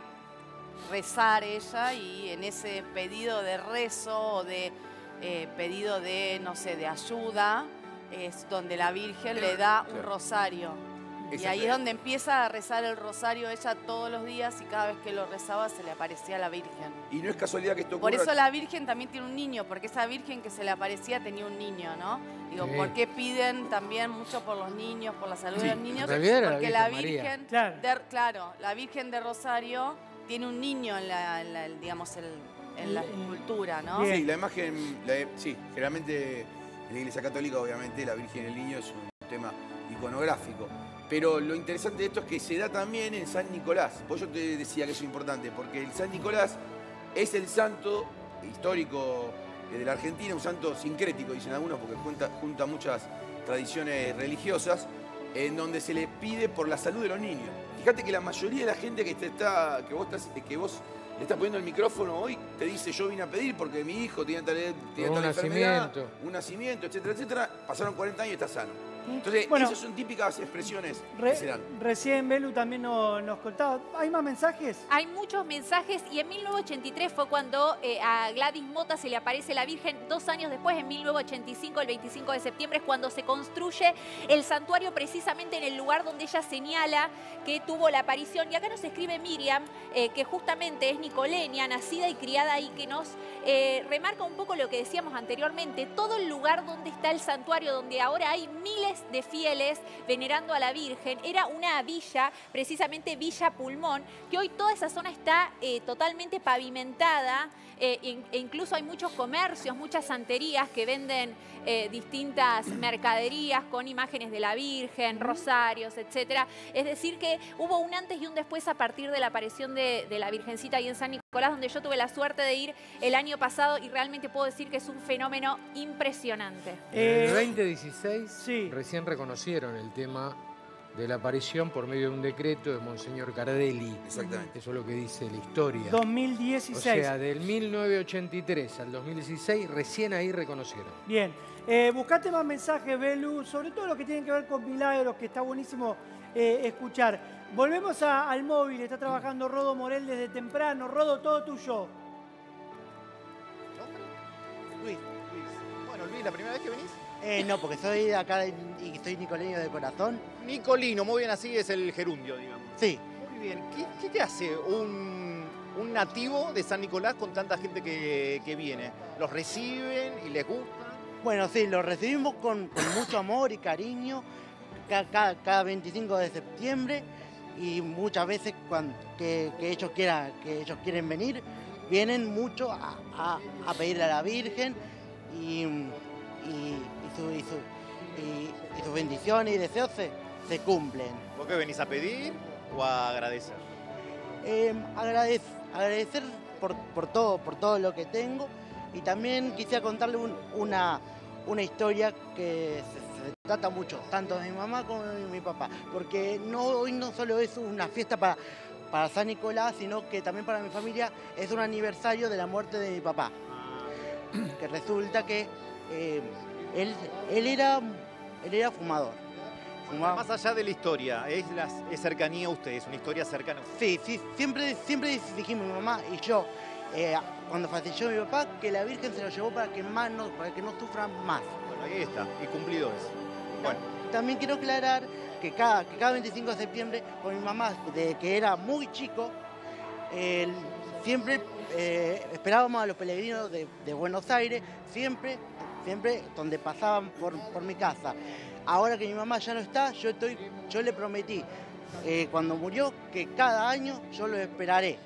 rezar ella y en ese pedido de rezo o de eh, pedido de, no sé, de ayuda, es donde la Virgen le da un Claro. rosario. Y ahí Exacto. es donde empieza a rezar el rosario ella todos los días y cada vez que lo rezaba se le aparecía la Virgen. Y no es casualidad que esto Por ocurra. eso la Virgen también tiene un niño, porque esa Virgen que se le aparecía tenía un niño, ¿no? Digo, Sí. ¿por qué piden también mucho por los niños, por la salud Sí, de los niños? en realidad era la Porque la Virgen María. Virgen, Claro. de- claro, la Virgen de Rosario tiene un niño en la, en la- digamos, el- en la escultura, ¿no? Sí, la imagen, la- sí, generalmente en la Iglesia Católica, obviamente, la Virgen y el Niño es un tema iconográfico. Pero lo interesante de esto es que se da también en San Nicolás. Por eso te decía que eso es importante, porque el San Nicolás es el santo histórico eh, de la Argentina, un santo sincrético, dicen algunos, porque junta, junta muchas tradiciones religiosas, en donde se le pide por la salud de los niños. Fíjate que la mayoría de la gente que, te está, que, vos, estás, que vos le estás poniendo el micrófono hoy te dice yo vine a pedir porque mi hijo tiene tal, tiene Un tal enfermedad, nacimiento. un nacimiento, etcétera, etcétera. Pasaron cuarenta años y está sano. Entonces, Bueno, esas son típicas expresiones Re- que se dan. recién Belu también no- nos contaba. ¿Hay más mensajes? Hay muchos mensajes y en mil novecientos ochenta y tres fue cuando eh, a Gladys Mota se le aparece la Virgen. Dos años después, en mil novecientos ochenta y cinco, el veinticinco de septiembre, es cuando se construye el santuario precisamente en el lugar donde ella señala que tuvo la aparición. Y acá nos escribe Miriam, eh, que justamente es nicoleña, nacida y criada ahí, que nos eh, remarca un poco lo que decíamos anteriormente. Todo el lugar donde está el santuario, donde ahora hay miles de fieles venerando a la Virgen, era una villa, precisamente Villa Pulmón, que hoy toda esa zona está eh, totalmente pavimentada, eh, e e incluso hay muchos comercios, muchas santerías que venden eh, distintas mercaderías con imágenes de la Virgen, rosarios, etcétera. Es decir que hubo un antes y un después a partir de la aparición de, de la Virgencita ahí en San Nicolás, donde yo tuve la suerte de ir el año pasado y realmente puedo decir que es un fenómeno impresionante. En el veinte dieciséis recién reconocieron el tema de la aparición por medio de un decreto de Monseñor Cardelli. Exactamente. Eso es lo que dice la historia. dos mil dieciséis. O sea, del mil novecientos ochenta y tres al dos mil dieciséis, recién ahí reconocieron. Bien, eh, buscate más mensajes, Belu, sobre todo lo que tienen que ver con milagros, que está buenísimo eh, escuchar. Volvemos a- al móvil, está trabajando Rodo Morel desde temprano. Rodo, todo tuyo. Luis, Luis. Bueno, Luis, ¿la primera vez que venís? Eh, no, porque soy de acá y soy nicoleño de corazón. Nicolino, muy bien, así es el gerundio, digamos. Sí. Muy bien. ¿Qué, qué te hace un, un nativo de San Nicolás con tanta gente que, que viene? ¿Los reciben y les gusta? Bueno, sí, lo recibimos con, con mucho amor y cariño ca- ca- cada veinticinco de septiembre y muchas veces cuando, que, que ellos quieran, que ellos quieren venir, vienen mucho a, a- a pedirle a la Virgen y, y, y su- y su- y- y sus bendiciones y deseos se, se cumplen. ¿Vos qué venís a pedir o a agradecer? Eh, agradec- agradecer por, por todo, por todo lo que tengo y también quisiera contarle un- una, una historia que se, se trata mucho, tanto de mi mamá como de mi papá, porque no, hoy no solo es una fiesta para, para San Nicolás, sino que también para mi familia es un aniversario de la muerte de mi papá. Que resulta que eh, él, él, era, él era fumador. Fumaba. Más allá de la historia, es, la, es cercanía a ustedes, una historia cercana a ustedes. Sí, sí, siempre, siempre dijimos mi mamá y yo, eh, cuando falleció mi papá, que la Virgen se lo llevó para que, más no, para que no sufran más. Bueno, ahí está, y cumplido eso. Bueno. También quiero aclarar que cada, que cada veinticinco de septiembre, con mi mamá, desde que era muy chico, eh, siempre eh, esperábamos a los peregrinos de, de Buenos Aires, siempre, siempre donde pasaban por, por mi casa. Ahora que mi mamá ya no está, yo, estoy, yo le prometí, eh, cuando murió, que cada año yo lo esperaré.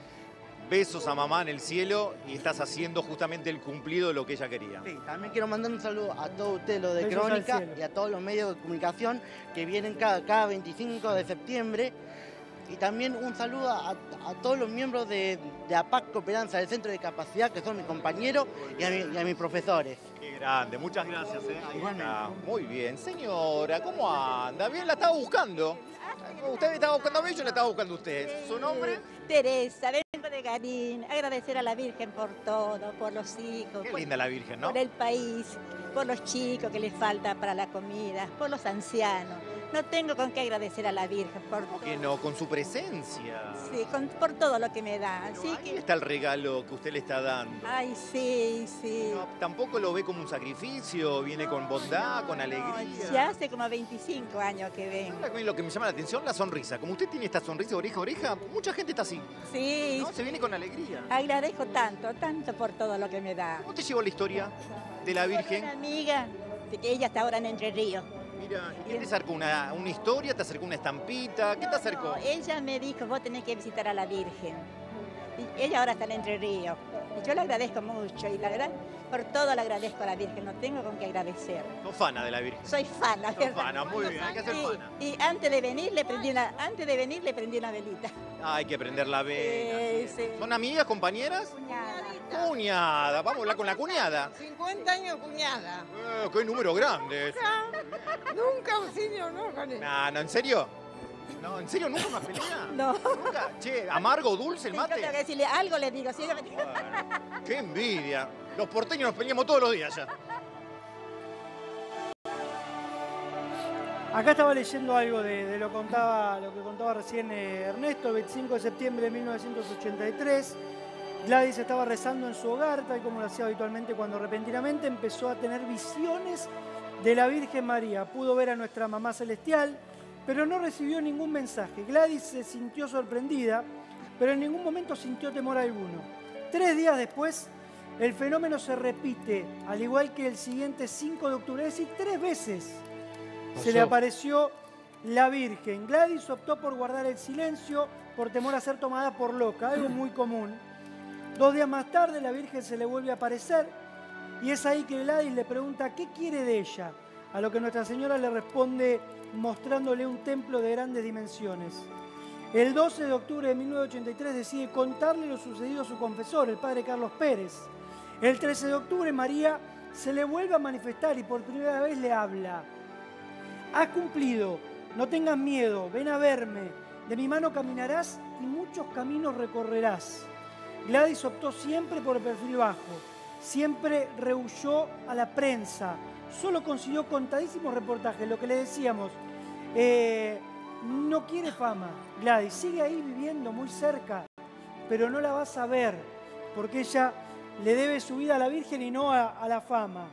Besos a mamá en el cielo y estás haciendo justamente el cumplido de lo que ella quería. Sí, también quiero mandar un saludo a todos ustedes, los de Besos Crónica, y a todos los medios de comunicación que vienen cada, cada veinticinco de septiembre. Y también un saludo a, a todos los miembros de, de APAC Cooperanza, del Centro de Capacidad, que son mis compañeros y a, mi, y a mis profesores. Qué grande, muchas gracias. ¿eh? Ahí está. Muy bien. Señora, ¿cómo anda? Bien, la estaba buscando. Usted me estaba buscando a mí, yo la estaba buscando a usted. ¿Su nombre? Teresa, vengo de Garín. Agradecer a la Virgen por todo, por los hijos. Qué por, linda la Virgen, ¿no? Por el país, por los chicos que les falta para la comida, por los ancianos. No tengo con qué agradecer a la Virgen por ¿Por qué no? Con su presencia. Sí, con, por todo lo que me da. Pero Así ahí que... está el regalo que usted le está dando. Ay, sí, sí. No, tampoco lo ve como un sacrificio, viene con bondad, con alegría. Ya hace como veinticinco años que vengo. Ahora, lo que me llama la atención, la sonrisa. Como usted tiene esta sonrisa oreja a oreja, mucha gente está así. Sí. ¿No? Se viene con alegría. Agradezco tanto, tanto por todo lo que me da. ¿Cómo te llevó la historia de la Virgen? Una amiga, de que ella está ahora en Entre Ríos. Mira, ¿quién te acercó? ¿Una, una historia? ¿Te acercó una estampita? ¿Qué te acercó? No, ella me dijo, vos tenés que visitar a la Virgen. Y ella ahora está en Entre Ríos. Y yo le agradezco mucho. Y la verdad, por todo le agradezco a la Virgen. No tengo con qué agradecer. ¿Sos fana de la Virgen? Soy fan, la Sos verdad. fana, muy bien, hay que ser Sí, fana. Y antes de venir le prendí una, antes de venir le prendí una velita. Ah, hay que prender la vela. Sí, sí. ¿Son amigas, compañeras? Cuñada. Cuñada, vamos a hablar con la cuñada. cincuenta años cuñada. Eh, qué número grande. Nunca auxilio, ¿no? Con él. No, no, ¿en serio? No, ¿en serio nunca más pelea? No. ¿Nunca? Che, ¿amargo, dulce el Sí, yo mate? tengo que decirle algo, le digo. Sí, Qué envidia. Los porteños nos peleamos todos los días ya. Acá estaba leyendo algo de, de lo, contaba, lo que contaba recién eh, Ernesto, el veinticinco de septiembre de mil novecientos ochenta y tres. Gladys estaba rezando en su hogar, tal como lo hacía habitualmente, cuando repentinamente empezó a tener visiones de la Virgen María. Pudo ver a nuestra mamá celestial, pero no recibió ningún mensaje. Gladys se sintió sorprendida, pero en ningún momento sintió temor alguno. Tres días después, el fenómeno se repite, al igual que el siguiente cinco de octubre, es decir, tres veces. Se le apareció la Virgen. Gladys optó por guardar el silencio por temor a ser tomada por loca, algo muy común. Dos días más tarde la Virgen se le vuelve a aparecer y es ahí que Gladys le pregunta qué quiere de ella, a lo que Nuestra Señora le responde mostrándole un templo de grandes dimensiones. El doce de octubre de mil novecientos ochenta y tres decide contarle lo sucedido a su confesor, el padre Carlos Pérez. El trece de octubre María se le vuelve a manifestar y por primera vez le habla. Has cumplido, no tengas miedo, ven a verme, de mi mano caminarás y muchos caminos recorrerás. Gladys optó siempre por el perfil bajo, siempre rehuyó a la prensa, solo consiguió contadísimos reportajes, lo que le decíamos, eh, no quiere fama. Gladys sigue ahí viviendo muy cerca, pero no la vas a ver, porque ella le debe su vida a la Virgen y no a, a la fama.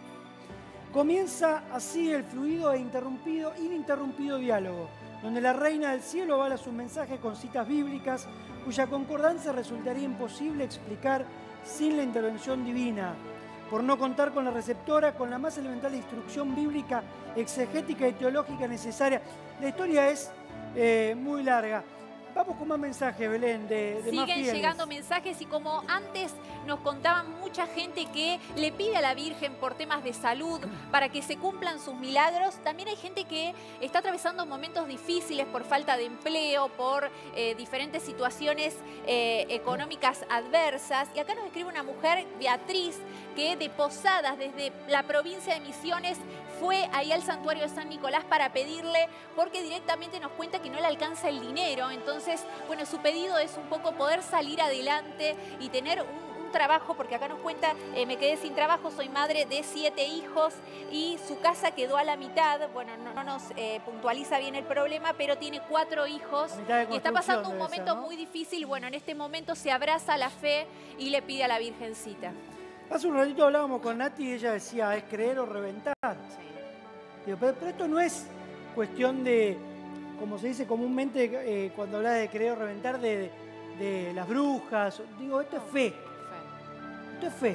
Comienza así el fluido e interrumpido, ininterrumpido diálogo, donde la Reina del Cielo avala sus mensajes con citas bíblicas, cuya concordancia resultaría imposible explicar sin la intervención divina, por no contar con la receptora, con la más elemental instrucción bíblica, exegética y teológica necesaria. La historia es eh, muy larga. Vamos con más mensajes, Belén, de, de más Siguen fieles. llegando mensajes y como antes nos contaban mucha gente que le pide a la Virgen por temas de salud para que se cumplan sus milagros, también hay gente que está atravesando momentos difíciles por falta de empleo, por eh, diferentes situaciones eh, económicas adversas. Y acá nos escribe una mujer, Beatriz, que de Posadas, desde la provincia de Misiones, fue ahí al santuario de San Nicolás para pedirle, porque directamente nos cuenta que no le alcanza el dinero. Entonces, bueno, su pedido es un poco poder salir adelante y tener un, un un trabajo, porque acá nos cuenta, eh, me quedé sin trabajo, soy madre de siete hijos y su casa quedó a la mitad. Bueno, no, no nos eh, puntualiza bien el problema, pero tiene cuatro hijos y está pasando un momento ser, ¿no? muy difícil. Bueno, en este momento se abraza a la fe y le pide a la Virgencita. Hace un ratito hablábamos con Nati y ella decía, es creer o reventar. Sí. Digo, pero, pero esto no es cuestión de, como se dice comúnmente eh, cuando hablas de creer o reventar, de, de, de las brujas. Digo, esto es fe. Fe. Esto es fe.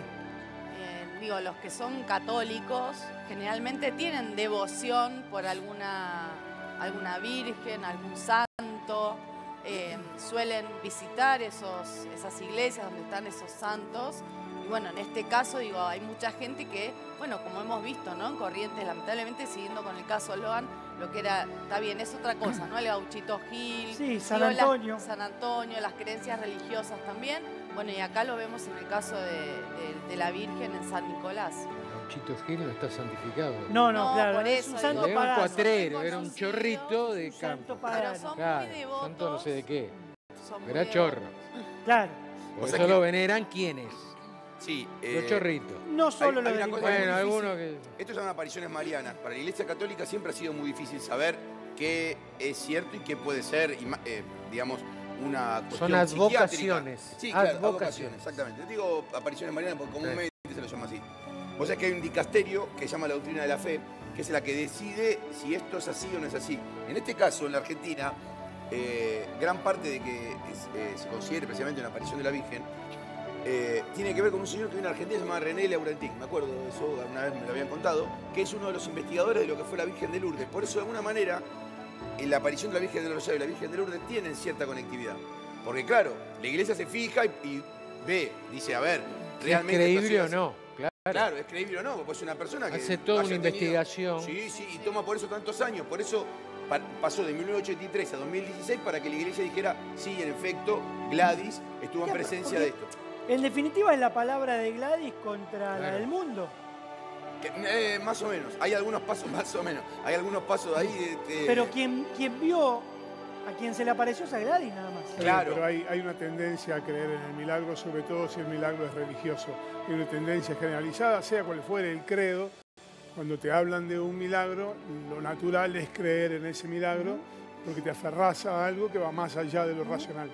Eh, digo, los que son católicos generalmente tienen devoción por alguna, alguna virgen, algún santo. Eh, suelen visitar esos, esas iglesias donde están esos santos. Y bueno, en este caso, digo, hay mucha gente que, bueno, como hemos visto, ¿no? En Corrientes, lamentablemente, siguiendo con el caso Logan, lo que era, está bien, es otra cosa, ¿no? El Gauchito Gil. Sí, San digo, Antonio. Las, San Antonio, las creencias religiosas también. Bueno, y acá lo vemos en el caso de, de, de la Virgen en San Nicolás. Gauchito Gil no está santificado. No, no, no claro, por es eso, un santo era un pagano. cuatrero, era un chorrito de campo. Pero son claro, muy devotos. santo no sé de qué. Son Era muy chorro. Claro. Por O eso sea que- lo veneran quiénes. Sí. Los chorritos. No solo Hay- lo hay de una cosa Bueno, muy difícil. algunos que... Estos son apariciones marianas. Para la Iglesia Católica siempre ha sido muy difícil saber qué es cierto y qué puede ser, ima- eh, digamos, una cuestión Son advocaciones. psiquiátrica. Sí, claro, Advocaciones. advocaciones, exactamente. Digo apariciones marianas porque comúnmente se lo llama así. O sea que hay un dicasterio que se llama la doctrina de la fe, que es la que decide si esto es así o no es así. En este caso, en la Argentina, eh, gran parte de que es- eh, se considere precisamente una aparición de la Virgen eh, tiene que ver con un señor que viene a Argentina, se llama René Laurentic, me acuerdo de eso, una vez me lo habían contado, que es uno de los investigadores de lo que fue la Virgen de Lourdes. Por eso, de alguna manera, en la aparición de la Virgen del Rosario y la Virgen de Lourdes tienen cierta conectividad. Porque, claro, la iglesia se fija y, y ve, dice, a ver, ¿Es realmente... creíble esto o ha sido no? así. Claro. Claro, es creíble o no, pues es una persona que... Hace toda haya una tenido- investigación. Sí, sí, y toma por eso tantos años. Por eso pa- pasó de mil novecientos ochenta y tres a dos mil dieciséis para que la iglesia dijera, sí, en efecto, Gladys estuvo en Ya, presencia porque- de esto. En definitiva es la palabra de Gladys contra la Claro. del mundo. Que, eh, más o menos, hay algunos pasos, más o menos, hay algunos pasos ahí de... de- Pero quien, quien vio a quien se le apareció es a Gladys nada más. Claro. Pero hay, hay una tendencia a creer en el milagro, sobre todo si el milagro es religioso. Hay una tendencia generalizada, sea cual fuere el credo. Cuando te hablan de un milagro, lo natural es creer en ese milagro porque te aferrás a algo que va más allá de lo racional.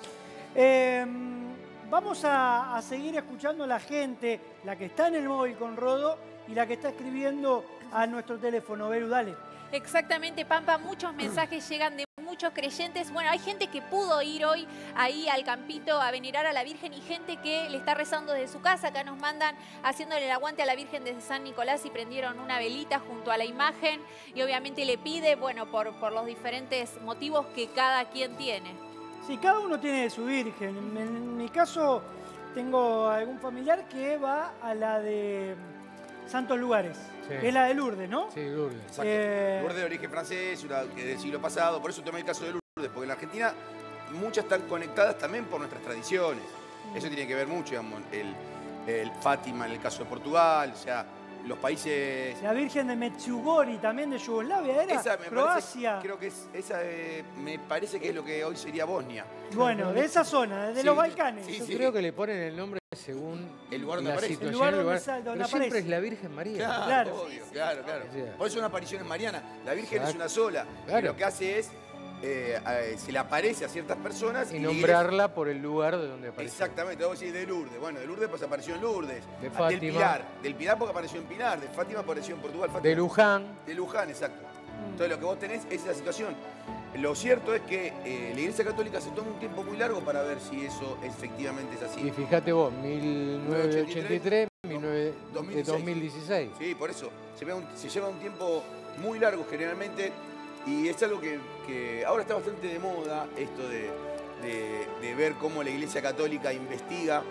Eh, vamos a, a seguir escuchando a la gente, la que está en el móvil con Rodo y la que está escribiendo a nuestro teléfono. Beru, dale. Exactamente, Pampa, muchos mensajes llegan de muchos creyentes. Bueno, hay gente que pudo ir hoy ahí al campito a venerar a la Virgen y gente que le está rezando desde su casa. Acá nos mandan haciéndole el aguante a la Virgen desde San Nicolás y prendieron una velita junto a la imagen y obviamente le pide, bueno, por, por los diferentes motivos que cada quien tiene. Sí, cada uno tiene de su Virgen. En, en mi caso tengo algún familiar que va a la de Santos Lugares, Sí. que es la de Lourdes, ¿no? Sí, Lourdes. Exacto. Eh, Lourdes de origen francés, una que del siglo pasado, por eso tomé el caso de Lourdes, porque en la Argentina muchas están conectadas también por nuestras tradiciones. Eso tiene que ver mucho, digamos, el, el Fátima en el caso de Portugal, o sea, los países... La Virgen de Medjugorje, también de Yugoslavia, ¿era? Esa me Croacia. Parece, creo que es, esa eh, me parece que es lo que hoy sería Bosnia. Bueno, de esa zona, de Sí, los Balcanes. sí, Yo sí. creo que le ponen el nombre según El lugar donde la aparece. situación. El lugar el donde sale, donde Pero siempre aparece. es la Virgen María. Claro, Claro. obvio, claro, claro. O sea, Por eso son apariciones marianas. La Virgen Exacto. es una sola. Claro. Y lo que hace es, eh, eh, se le aparece a ciertas personas y y la iglesia- nombrarla por el lugar de donde aparece. Exactamente, vos decís de Lourdes. Bueno, de Lourdes pues apareció en Lourdes. De Del Fátima. Pilar. Del Pilar porque apareció en Pilar. De Fátima apareció en Portugal. Fátima. De Luján. De Luján, exacto. Entonces lo que vos tenés es esa situación. Lo cierto es que eh, la Iglesia Católica se toma un tiempo muy largo para ver si eso efectivamente es así. Y fíjate vos, mil novecientos ochenta y tres, mil novecientos dos mil de dieciséis. dos mil dieciséis. Sí, por eso. Se, ve un- se lleva un tiempo muy largo generalmente y es algo que, que ahora está bastante de moda, esto de, de- de ver cómo la Iglesia Católica investiga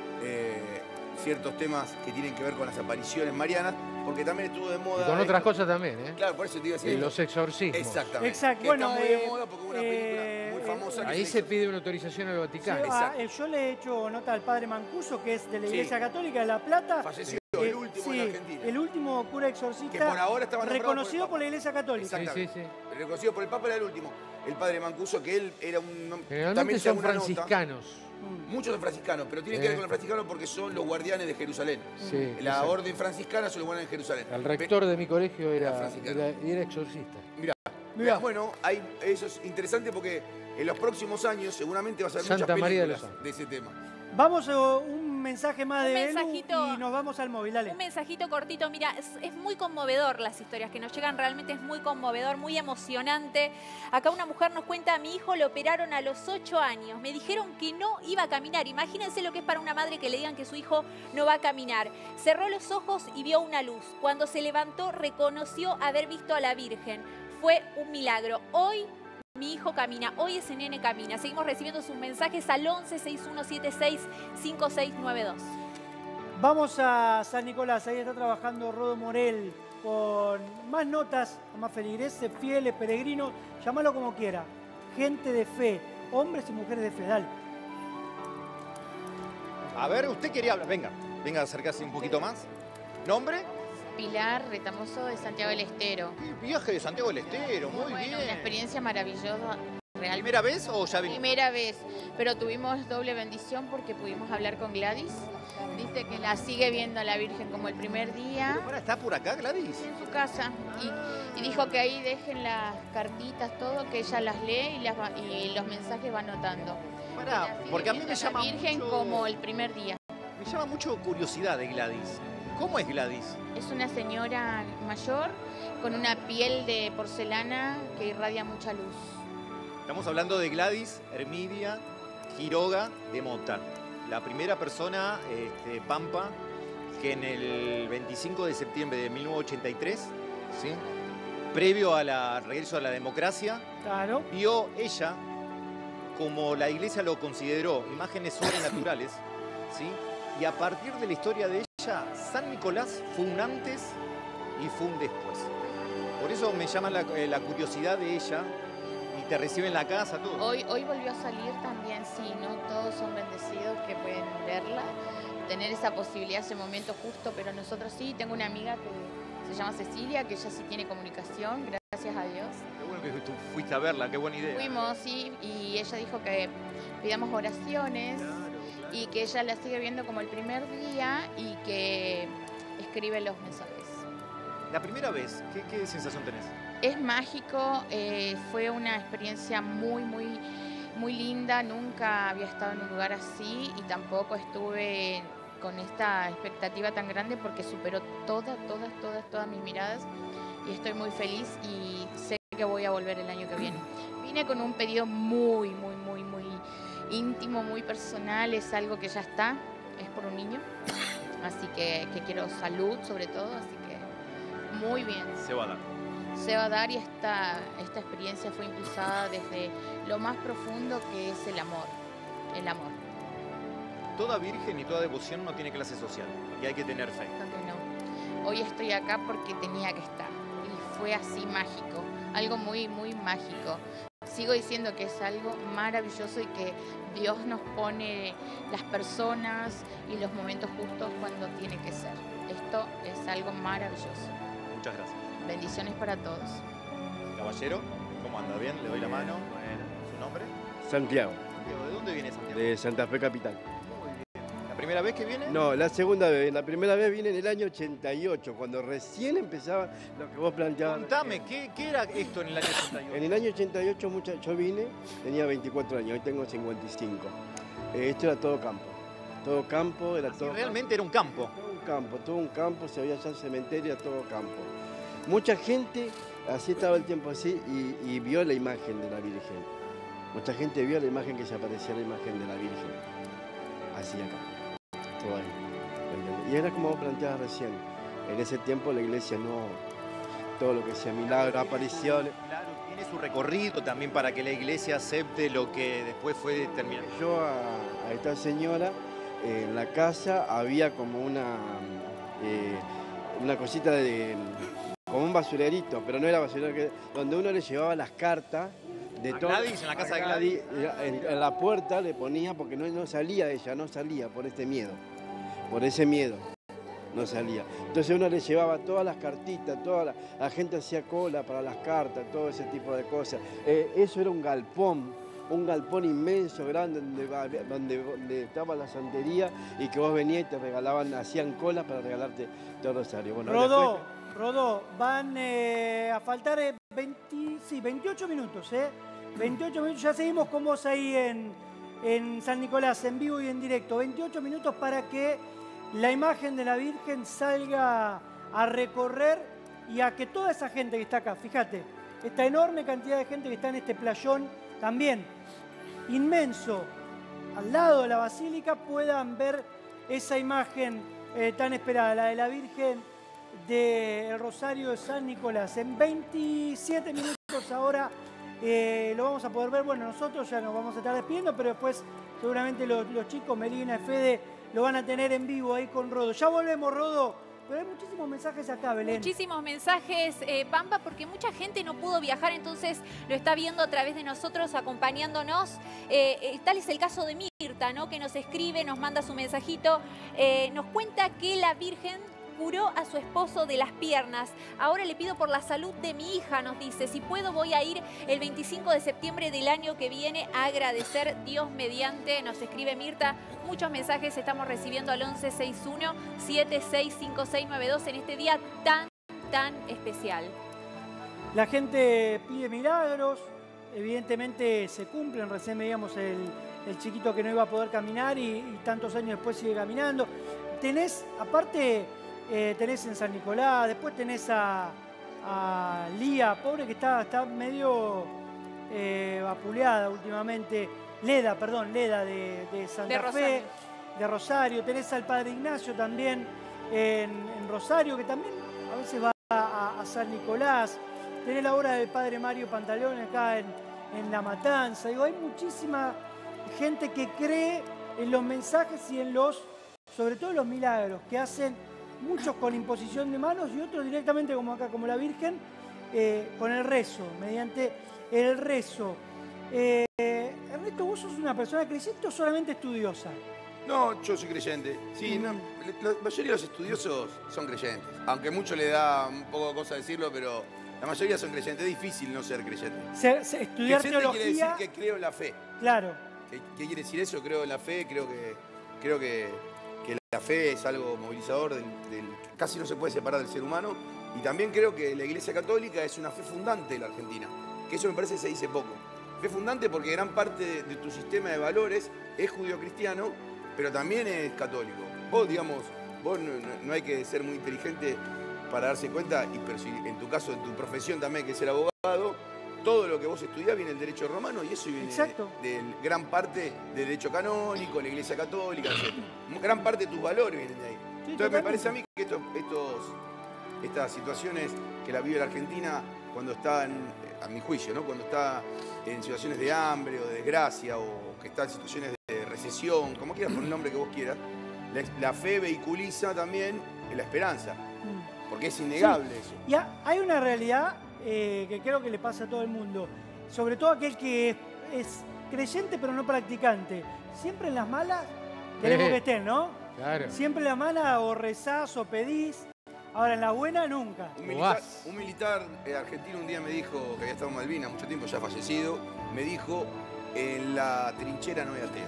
eh, ciertos temas que tienen que ver con las apariciones marianas, porque también estuvo de moda... Y con otras esto- cosas también, ¿eh? Claro, por eso te iba a decir... Y los exorcismos. Exactamente. Exacto. Que Bueno, está muy de eh, moda porque hubo una eh, película muy famosa. que Ahí se se hizo. pide una autorización al Sí, Vaticano. ah, eh, yo le he hecho nota al padre Mancuso, que es de la Sí. Iglesia Católica de La Plata. Falleció que- el último sí, en Argentina. el último cura exorcista Que por ahora estaba nombrado reconocido por el por la Iglesia Católica. Sí, sí, sí. Reconocido por el Papa era el último. el padre Mancuso, que él era un... Generalmente son franciscanos. Nota, muchos son franciscanos, pero tienen que ver con los franciscanos porque son los guardianes de Jerusalén. Sí, la exacto. orden franciscana son los guardianes de Jerusalén. El rector de mi colegio era, Era franciscano. era, era exorcista. Mirá, mirá, bueno, hay, eso es interesante porque en los próximos años seguramente va a ser Santa muchas María de películas los de ese tema. Vamos a un mensaje más Un de Belu mensajito- y nos vamos al móvil, dale. Un mensajito cortito, mira, es, es muy conmovedor las historias que nos llegan, realmente es muy conmovedor, muy emocionante. Acá una mujer nos cuenta, a mi hijo lo operaron a los ocho años, me dijeron que no iba a caminar. Imagínense lo que es para una madre que le digan que su hijo no va a caminar. Cerró los ojos y vio una luz. Cuando se levantó reconoció haber visto a la Virgen. Fue un milagro. Hoy mi hijo camina, hoy ese nene camina. Seguimos recibiendo sus mensajes al once, sesenta y uno setenta y seis, cincuenta y seis noventa y dos. Vamos a San Nicolás, ahí está trabajando Rodo Morel con más notas, más feligreses, fieles, peregrinos, llámalo como quiera. Gente de fe, hombres y mujeres de fe, dale. A ver, usted quería hablar. Venga, venga a acercarse un poquito más. ¿Nombre? Pilar Retamoso de Santiago del Estero. Viaje de Santiago del Estero, muy Bueno, bien. una experiencia maravillosa. Real. ¿Primera vez o ya vino? Primera vez, pero tuvimos doble bendición porque pudimos hablar con Gladys. Dice que la sigue viendo a la Virgen como el primer día. ¿Pero para, está por acá, Gladys? En su casa. Y, y dijo que ahí dejen las cartitas, todo, que ella las lee y, las va- y los mensajes va anotando. Pará, porque a mí me llama la Virgen mucho- como el primer día. Me llama mucho curiosidad de Gladys. ¿Cómo es Gladys? Es una señora mayor con una piel de porcelana que irradia mucha luz. Estamos hablando de Gladys Hermidia Quiroga de Mota, la primera persona este, pampa que en el veinticinco de septiembre de mil novecientos ochenta y tres, ¿sí? previo al regreso a la democracia, claro. vio ella, como la iglesia lo consideró, imágenes sobrenaturales, ¿sí? y a partir de la historia de ella, San Nicolás fue un antes y fue un después. Por eso me llama la, eh, la curiosidad de ella. Y te recibe en la casa, todo. Hoy, hoy volvió a salir también, sí, no todos son bendecidos que pueden verla, tener esa posibilidad, ese momento justo, pero nosotros sí. Tengo una amiga que se llama Cecilia, que ella sí tiene comunicación, gracias a Dios. Qué bueno que tú fuiste a verla, qué buena idea. Fuimos, sí, y ella dijo que pidamos oraciones y que ella la sigue viendo como el primer día y que escribe los mensajes. La primera vez, ¿qué, qué sensación tenés? Es mágico, eh, fue una experiencia muy, muy, muy linda. Nunca había estado en un lugar así y tampoco estuve con esta expectativa tan grande porque superó todas, todas, todas, todas mis miradas y estoy muy feliz y sé que voy a volver el año que viene. Vine con un pedido muy, muy, muy, muy íntimo, muy personal, es algo que ya está, es por un niño, así que, que quiero salud sobre todo, así que muy bien. Se va a dar. Se va a dar y esta, esta experiencia fue impulsada desde lo más profundo que es el amor, el amor. Toda virgen y toda devoción no tiene clase social y hay que tener fe. Creo que no. Hoy estoy acá porque tenía que estar y fue así mágico, algo muy, muy mágico. Sigo diciendo que es algo maravilloso y que Dios nos pone las personas y los momentos justos cuando tiene que ser. Esto es algo maravilloso. Muchas gracias. Bendiciones para todos. Caballero, ¿cómo anda? ¿Bien? Le doy la mano. Bueno, ¿su nombre? Santiago, Santiago, ¿de dónde viene Santiago? de Santa Fe Capital. ¿La primera vez que viene? No, la segunda vez. La primera vez vine en el año ochenta y ocho, cuando recién empezaba lo que vos planteabas. Contame, ¿qué, qué era esto en el año ochenta y ocho? En el año ochenta y ocho mucha- yo vine, tenía veinticuatro años, hoy tengo cincuenta y cinco. Eh, esto era todo campo. Todo campo, era todo... Realmente era un campo. Todo un campo, todo un campo, se veía ya el cementerio, era todo campo. Mucha gente, así estaba el tiempo así, y, y vio la imagen de la Virgen. Mucha gente vio la imagen que se aparecía la imagen de la Virgen. Así acá, todo ahí. ¿Me entendés? Y era como vos planteabas recién. En ese tiempo la iglesia no... Todo lo que sea milagros, apariciones... Claro, tiene su recorrido también para que la iglesia acepte lo que después fue determinado. Yo a, a esta señora, eh, en la casa había como una, eh, una cosita de... como un basurerito, pero no era basurero, que, donde uno le llevaba las cartas de ¿A todo. Gladys, en la casa de Gladys? En, en la puerta le ponía, porque no, no salía ella, no salía por este miedo, por ese miedo. no salía. Entonces uno le llevaba todas las cartitas, toda la, la gente hacía cola para las cartas, todo ese tipo de cosas. Eh, eso era un galpón, un galpón inmenso, grande, donde, donde, donde estaba la santería y que vos venías y te regalaban, hacían cola para regalarte todo rosario. Bueno, Rodó, después... Rodó, van eh, a faltar eh, veinte, sí, veintiocho minutos, ¿eh? veintiocho minutos, ya seguimos con vos ahí en, en San Nicolás, en vivo y en directo. veintiocho minutos para que la imagen de la Virgen salga a recorrer y a que toda esa gente que está acá, fíjate, esta enorme cantidad de gente que está en este playón también inmenso, al lado de la Basílica, puedan ver esa imagen eh, tan esperada, la de la Virgen del Rosario de San Nicolás. En veintisiete minutos ahora eh, lo vamos a poder ver. Bueno, nosotros ya nos vamos a estar despidiendo, pero después seguramente los, los chicos, Melina y Fede, lo van a tener en vivo ahí con Rodo. Ya volvemos, Rodo. Pero hay muchísimos mensajes acá, Belén. Muchísimos mensajes, eh, Pampa, porque mucha gente no pudo viajar, entonces lo está viendo a través de nosotros, acompañándonos. Eh, eh, tal es el caso de Mirta, ¿no? Que nos escribe, nos manda su mensajito, eh, nos cuenta que la Virgen curó a su esposo de las piernas. Ahora le pido por la salud de mi hija, nos dice. Si puedo, voy a ir el veinticinco de septiembre del año que viene a agradecer, Dios mediante. Nos escribe Mirta. Muchos mensajes estamos recibiendo al once sesenta y uno, setenta y seis, cincuenta y seis noventa y dos en este día tan, tan especial. La gente pide milagros, evidentemente se cumplen. Recién veíamos el, el chiquito que no iba a poder caminar y, y tantos años después sigue caminando. Tenés, aparte... Eh, tenés en San Nicolás, después tenés a, a Lía, pobre que está, está medio eh, vapuleada últimamente. Leda, perdón, Leda de, de Santa de Fe, Rosario. de Rosario. Tenés al Padre Ignacio también en, en Rosario, que también a veces va a, a San Nicolás. Tenés la obra del Padre Mario Pantaleón acá en, en La Matanza. Digo, hay muchísima gente que cree en los mensajes y en los, sobre todo los milagros que hacen muchos con imposición de manos y otros directamente como acá, como la Virgen, eh, con el rezo, mediante el rezo. Eh, Ernesto, ¿vos sos una persona creyente o solamente estudiosa? No, yo soy creyente. Sí, no, la mayoría de los estudiosos son creyentes. Aunque mucho le da un poco de cosa decirlo, pero la mayoría son creyentes. Es difícil no ser creyente. Se, se, estudiar creyente teología... quiere decir que creo en la fe. Claro. ¿Qué, qué quiere decir eso? Creo en la fe, creo que... Creo que que la fe es algo movilizador, del, del, casi no se puede separar del ser humano, y también creo que la Iglesia Católica es una fe fundante de la Argentina, que eso me parece que se dice poco. Fe fundante porque gran parte de, de tu sistema de valores es judío-cristiano, pero también es católico. Vos, digamos, vos no, no hay que ser muy inteligente para darse cuenta, y pero si en tu caso, en tu profesión también, que es ser abogado, todo lo que vos estudiás viene del derecho romano y eso viene de, de gran parte del derecho canónico, la Iglesia Católica, etcétera. Gran parte de tus valores vienen de ahí. Sí, entonces me parece a mí que estos, estos, estas situaciones que la vive la Argentina cuando está, en, a mi juicio, ¿no? Cuando está en situaciones de hambre o de desgracia o que está en situaciones de recesión, como quieras poner el nombre que vos quieras, la, la fe vehiculiza también la esperanza, porque es innegable sí. eso. Y hay una realidad Eh, que creo que le pasa a todo el mundo, sobre todo aquel que es, es creyente pero no practicante. Siempre en las malas queremos que estén, ¿no? Claro. Siempre en las malas o rezás o pedís, ahora en la buena nunca. Un militar, un militar eh, argentino un día me dijo, que había estado en Malvinas mucho tiempo, ya fallecido, me dijo, en la trinchera no hay ateo.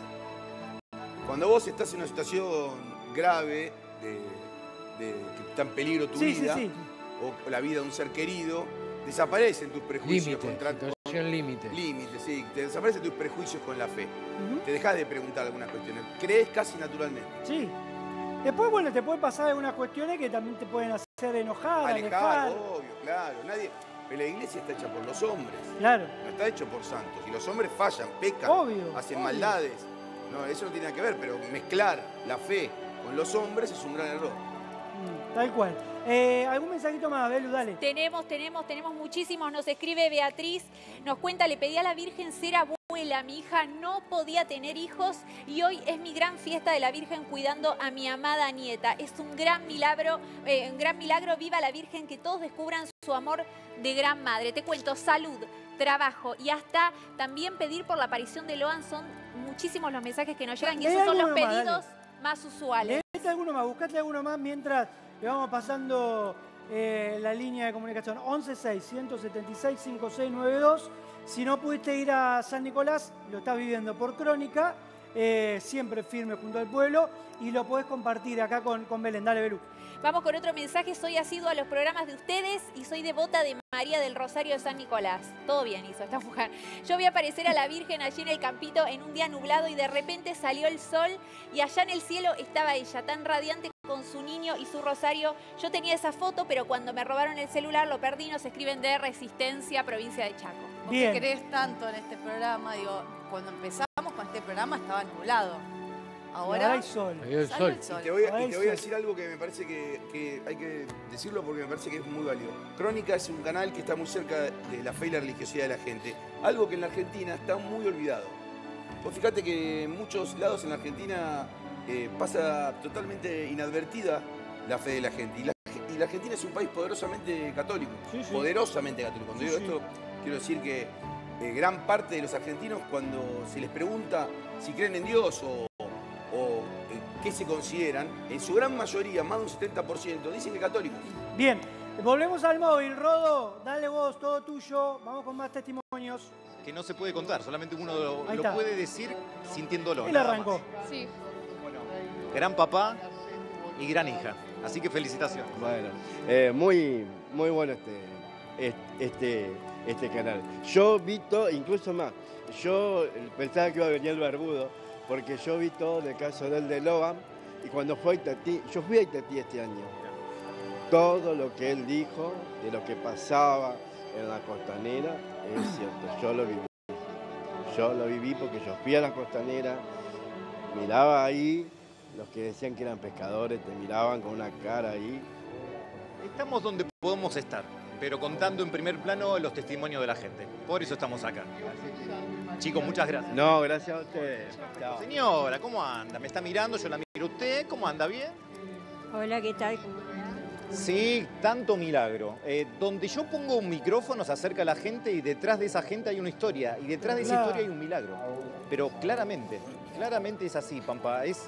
Cuando vos estás en una situación grave, de, de, que está en peligro tu sí, vida, sí, sí. o la vida de un ser querido, desaparecen tus prejuicios límite, contra situación límite. Límite, sí. Te desaparecen tus prejuicios con la fe. Uh-huh. Te dejas de preguntar algunas cuestiones. Crees casi naturalmente. Sí. Después, bueno, te puede pasar algunas cuestiones que también te pueden hacer enojar, alejar. alejar. Obvio, claro. Nadie... Pero la iglesia está hecha por los hombres. Claro. No está hecho por santos. Y los hombres fallan, pecan, obvio, hacen obvio. maldades. No, eso no tiene nada que ver, pero mezclar la fe con los hombres es un gran error. Mm, tal cual. Eh, ¿Algún mensajito más, Belu? Dale. Tenemos, tenemos, tenemos muchísimos. Nos escribe Beatriz, nos cuenta, le pedí a la Virgen ser abuela. Mi hija no podía tener hijos y hoy es mi gran fiesta de la Virgen cuidando a mi amada nieta. Es un gran milagro, eh, un gran milagro. Viva la Virgen, que todos descubran su amor de gran madre. Te cuento, salud, trabajo y hasta también pedir por la aparición de Loan. Son muchísimos los mensajes que nos llegan y esos son los pedidos más usuales. buscate alguno más, buscate alguno más mientras le vamos pasando eh, la línea de comunicación. once seis, ciento setenta y seis, cincuenta y seis noventa y dos. Si no pudiste ir a San Nicolás, lo estás viviendo por Crónica, eh, siempre firme junto al pueblo, y lo podés compartir acá con, con Belén. Dale, Belú. Vamos con otro mensaje. Soy asiduo a los programas de ustedes y soy devota de María del Rosario de San Nicolás. Todo bien hizo esta mujer. Yo vi aparecer a la Virgen allí en el campito en un día nublado y de repente salió el sol y allá en el cielo estaba ella, tan radiante con su niño y su rosario. Yo tenía esa foto, pero cuando me robaron el celular lo perdí. Nos escriben de Resistencia, provincia de Chaco. ¿Por qué crees tanto en este programa? Digo, cuando empezamos con este programa estaba nublado. Ahora hay sol. Hay el sol. Y te voy a, y te voy a decir algo que me parece que, que hay que decirlo porque me parece que es muy válido. Crónica es un canal que está muy cerca de la fe y la religiosidad de la gente. Algo que en la Argentina está muy olvidado. Vos fíjate que en muchos lados en la Argentina eh, pasa totalmente inadvertida la fe de la gente. Y la, y la Argentina es un país poderosamente católico. Sí, sí. Poderosamente católico. Cuando sí, digo sí. esto, quiero decir que eh, gran parte de los argentinos, cuando se les pregunta si creen en Dios o o qué se consideran, en su gran mayoría, más de un setenta por ciento, dicen que católicos. Bien, volvemos al móvil. Rodo, dale vos, todo tuyo. Vamos con más testimonios. Que no se puede contar, solamente uno lo, lo puede decir sintiéndolo. Él arrancó. Sí. Bueno, gran papá y gran hija. Así que felicitaciones. Bueno, eh, muy, muy bueno este, este, este canal. Yo vi todo, incluso más, yo pensaba que iba a venir el barbudo, porque yo vi todo del caso del de Logan, y cuando fue a Itatí, yo fui a Itatí este año. Todo lo que él dijo, de lo que pasaba en la costanera, es cierto, yo lo viví. Yo lo viví porque yo fui a la costanera, miraba ahí, los que decían que eran pescadores, te miraban con una cara ahí. Estamos donde podemos estar, pero contando en primer plano los testimonios de la gente. Por eso estamos acá. Chicos, muchas gracias. No, gracias a ustedes. Chao. Señora, ¿cómo anda? ¿Me está mirando? Yo la miro a usted. ¿Cómo anda? ¿Bien? Hola, ¿qué tal? Sí, tanto milagro. Eh, donde yo pongo un micrófono se acerca a la gente y detrás de esa gente hay una historia. Y detrás de esa historia hay un milagro. Pero claramente, claramente es así, Pampa. Es,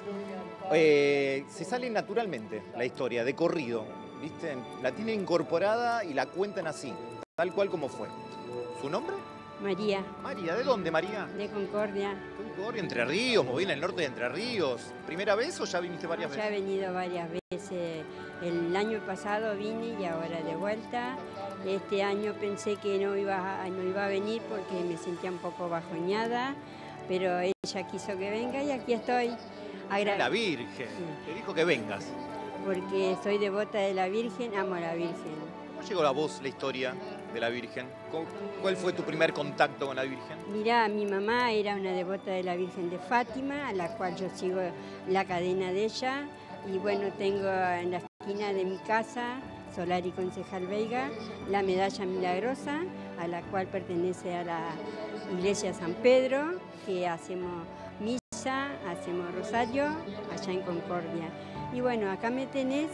eh, se sale naturalmente la historia, de corrido. ¿Viste? La tienen incorporada y la cuentan así, tal cual como fue. ¿Su nombre? María. María, ¿de dónde, María? De Concordia. Concordia, Entre Ríos, moví en el norte de Entre Ríos. ¿Primera vez o ya viniste varias ya veces? Ya he venido varias veces. El año pasado vine y ahora de vuelta. Este año pensé que no iba, a, no iba a venir porque me sentía un poco bajoñada, pero ella quiso que venga y aquí estoy. Agra la Virgen, sí. Te dijo que vengas. Porque soy devota de la Virgen, amo a la Virgen. ¿Cómo llegó a vos la historia de la Virgen? ¿Cuál fue tu primer contacto con la Virgen? Mirá, mi mamá era una devota de la Virgen de Fátima, a la cual yo sigo la cadena de ella. Y bueno, tengo en la esquina de mi casa, Solari Concejal Veiga, la medalla milagrosa, a la cual pertenece a la iglesia San Pedro, que hacemos misa, hacemos rosario, allá en Concordia. Y bueno, acá me tenés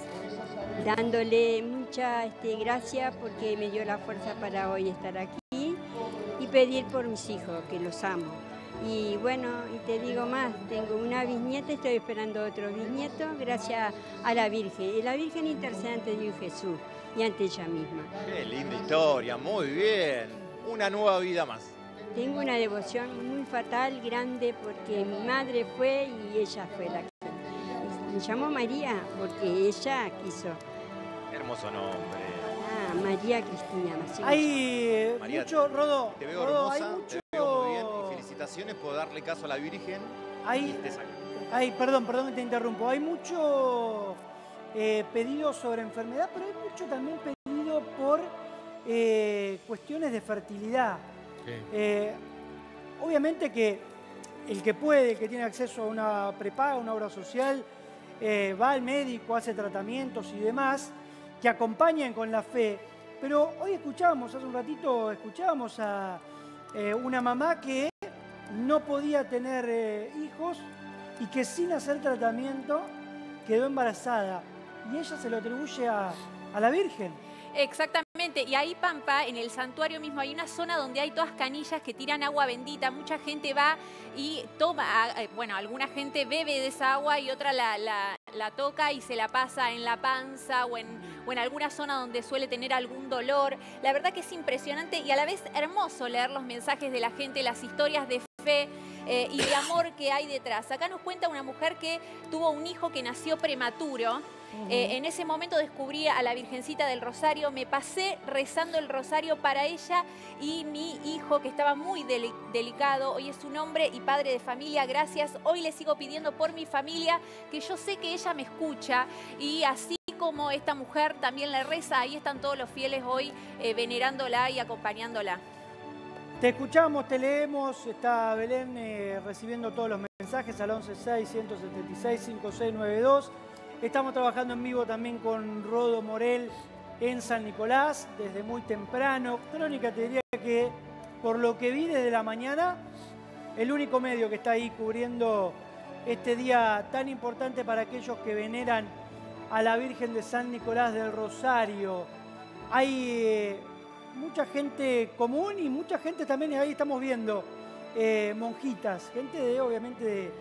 dándole mucha este, gracias porque me dio la fuerza para hoy estar aquí y pedir por mis hijos, que los amo. Y bueno, y te digo más, tengo una bisnieta, estoy esperando otro bisnieto, gracias a la Virgen. Y la Virgen intercede ante Dios y Jesús y ante ella misma. Qué linda historia, muy bien. Una nueva vida más. Tengo una devoción muy fatal, grande, porque mi madre fue y ella fue la que... Me llamo María porque ella quiso. Hermoso nombre. Ah, María Cristina Maciel. Hay María, mucho, Rodo. Te veo Rodo, hermosa, hay mucho... te veo muy bien y felicitaciones por darle caso a la Virgen. Hay, hay perdón, perdón que te interrumpo. Hay mucho eh, pedido sobre enfermedad, pero hay mucho también pedido por eh, cuestiones de fertilidad. Sí. Eh, obviamente que el que puede, el que tiene acceso a una prepaga, una obra social, eh, va al médico, hace tratamientos y demás, que acompañan con la fe. Pero hoy escuchábamos, hace un ratito, escuchábamos a eh, una mamá que no podía tener eh, hijos y que sin hacer tratamiento quedó embarazada. Y ella se lo atribuye a, a la Virgen. Exactamente. Exactamente, y ahí Pampa, en el santuario mismo, hay una zona donde hay todas canillas que tiran agua bendita. Mucha gente va y toma, bueno, alguna gente bebe de esa agua y otra la, la, la toca y se la pasa en la panza o en, o en alguna zona donde suele tener algún dolor. La verdad que es impresionante y a la vez hermoso leer los mensajes de la gente, las historias de fe eh, y de amor que hay detrás. Acá nos cuenta una mujer que tuvo un hijo que nació prematuro. Uh-huh. eh, en ese momento descubrí a la Virgencita del Rosario, me pasé rezando el rosario para ella y mi hijo que estaba muy deli delicado, hoy es un hombre y padre de familia, gracias, hoy le sigo pidiendo por mi familia, que yo sé que ella me escucha y así como esta mujer también le reza, ahí están todos los fieles hoy eh, venerándola y acompañándola. Te escuchamos, te leemos, está Belén eh, recibiendo todos los mensajes al once seis, ciento setenta y seis, cincuenta y seis noventa y dos. Estamos trabajando en vivo también con Rodo Morel en San Nicolás, desde muy temprano. Crónica, te diría que por lo que vi desde la mañana, el único medio que está ahí cubriendo este día tan importante para aquellos que veneran a la Virgen de San Nicolás del Rosario. Hay eh, mucha gente común y mucha gente también, ahí estamos viendo, eh, monjitas, gente de, obviamente, de...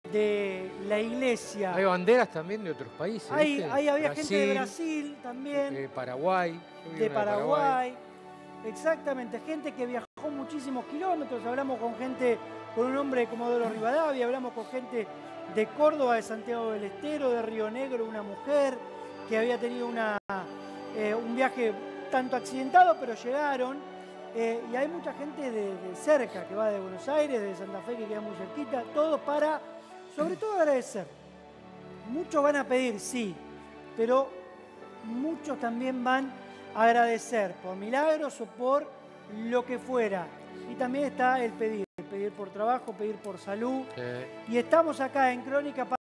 de la iglesia. Hay banderas también de otros países. Hay, hay, había Brasil, gente de Brasil también. De Paraguay. De Paraguay. de Paraguay. Exactamente, gente que viajó muchísimos kilómetros. Hablamos con gente, con un hombre de Comodoro Rivadavia, hablamos con gente de Córdoba, de Santiago del Estero, de Río Negro, una mujer que había tenido una, eh, un viaje tanto accidentado, pero llegaron. Eh, y hay mucha gente de, de cerca, que va de Buenos Aires, de Santa Fe, que queda muy cerquita, todo para... sobre todo agradecer. Muchos van a pedir, sí, pero muchos también van a agradecer por milagros o por lo que fuera. Y también está el pedir, el pedir por trabajo, pedir por salud. Sí. Y estamos acá en Crónica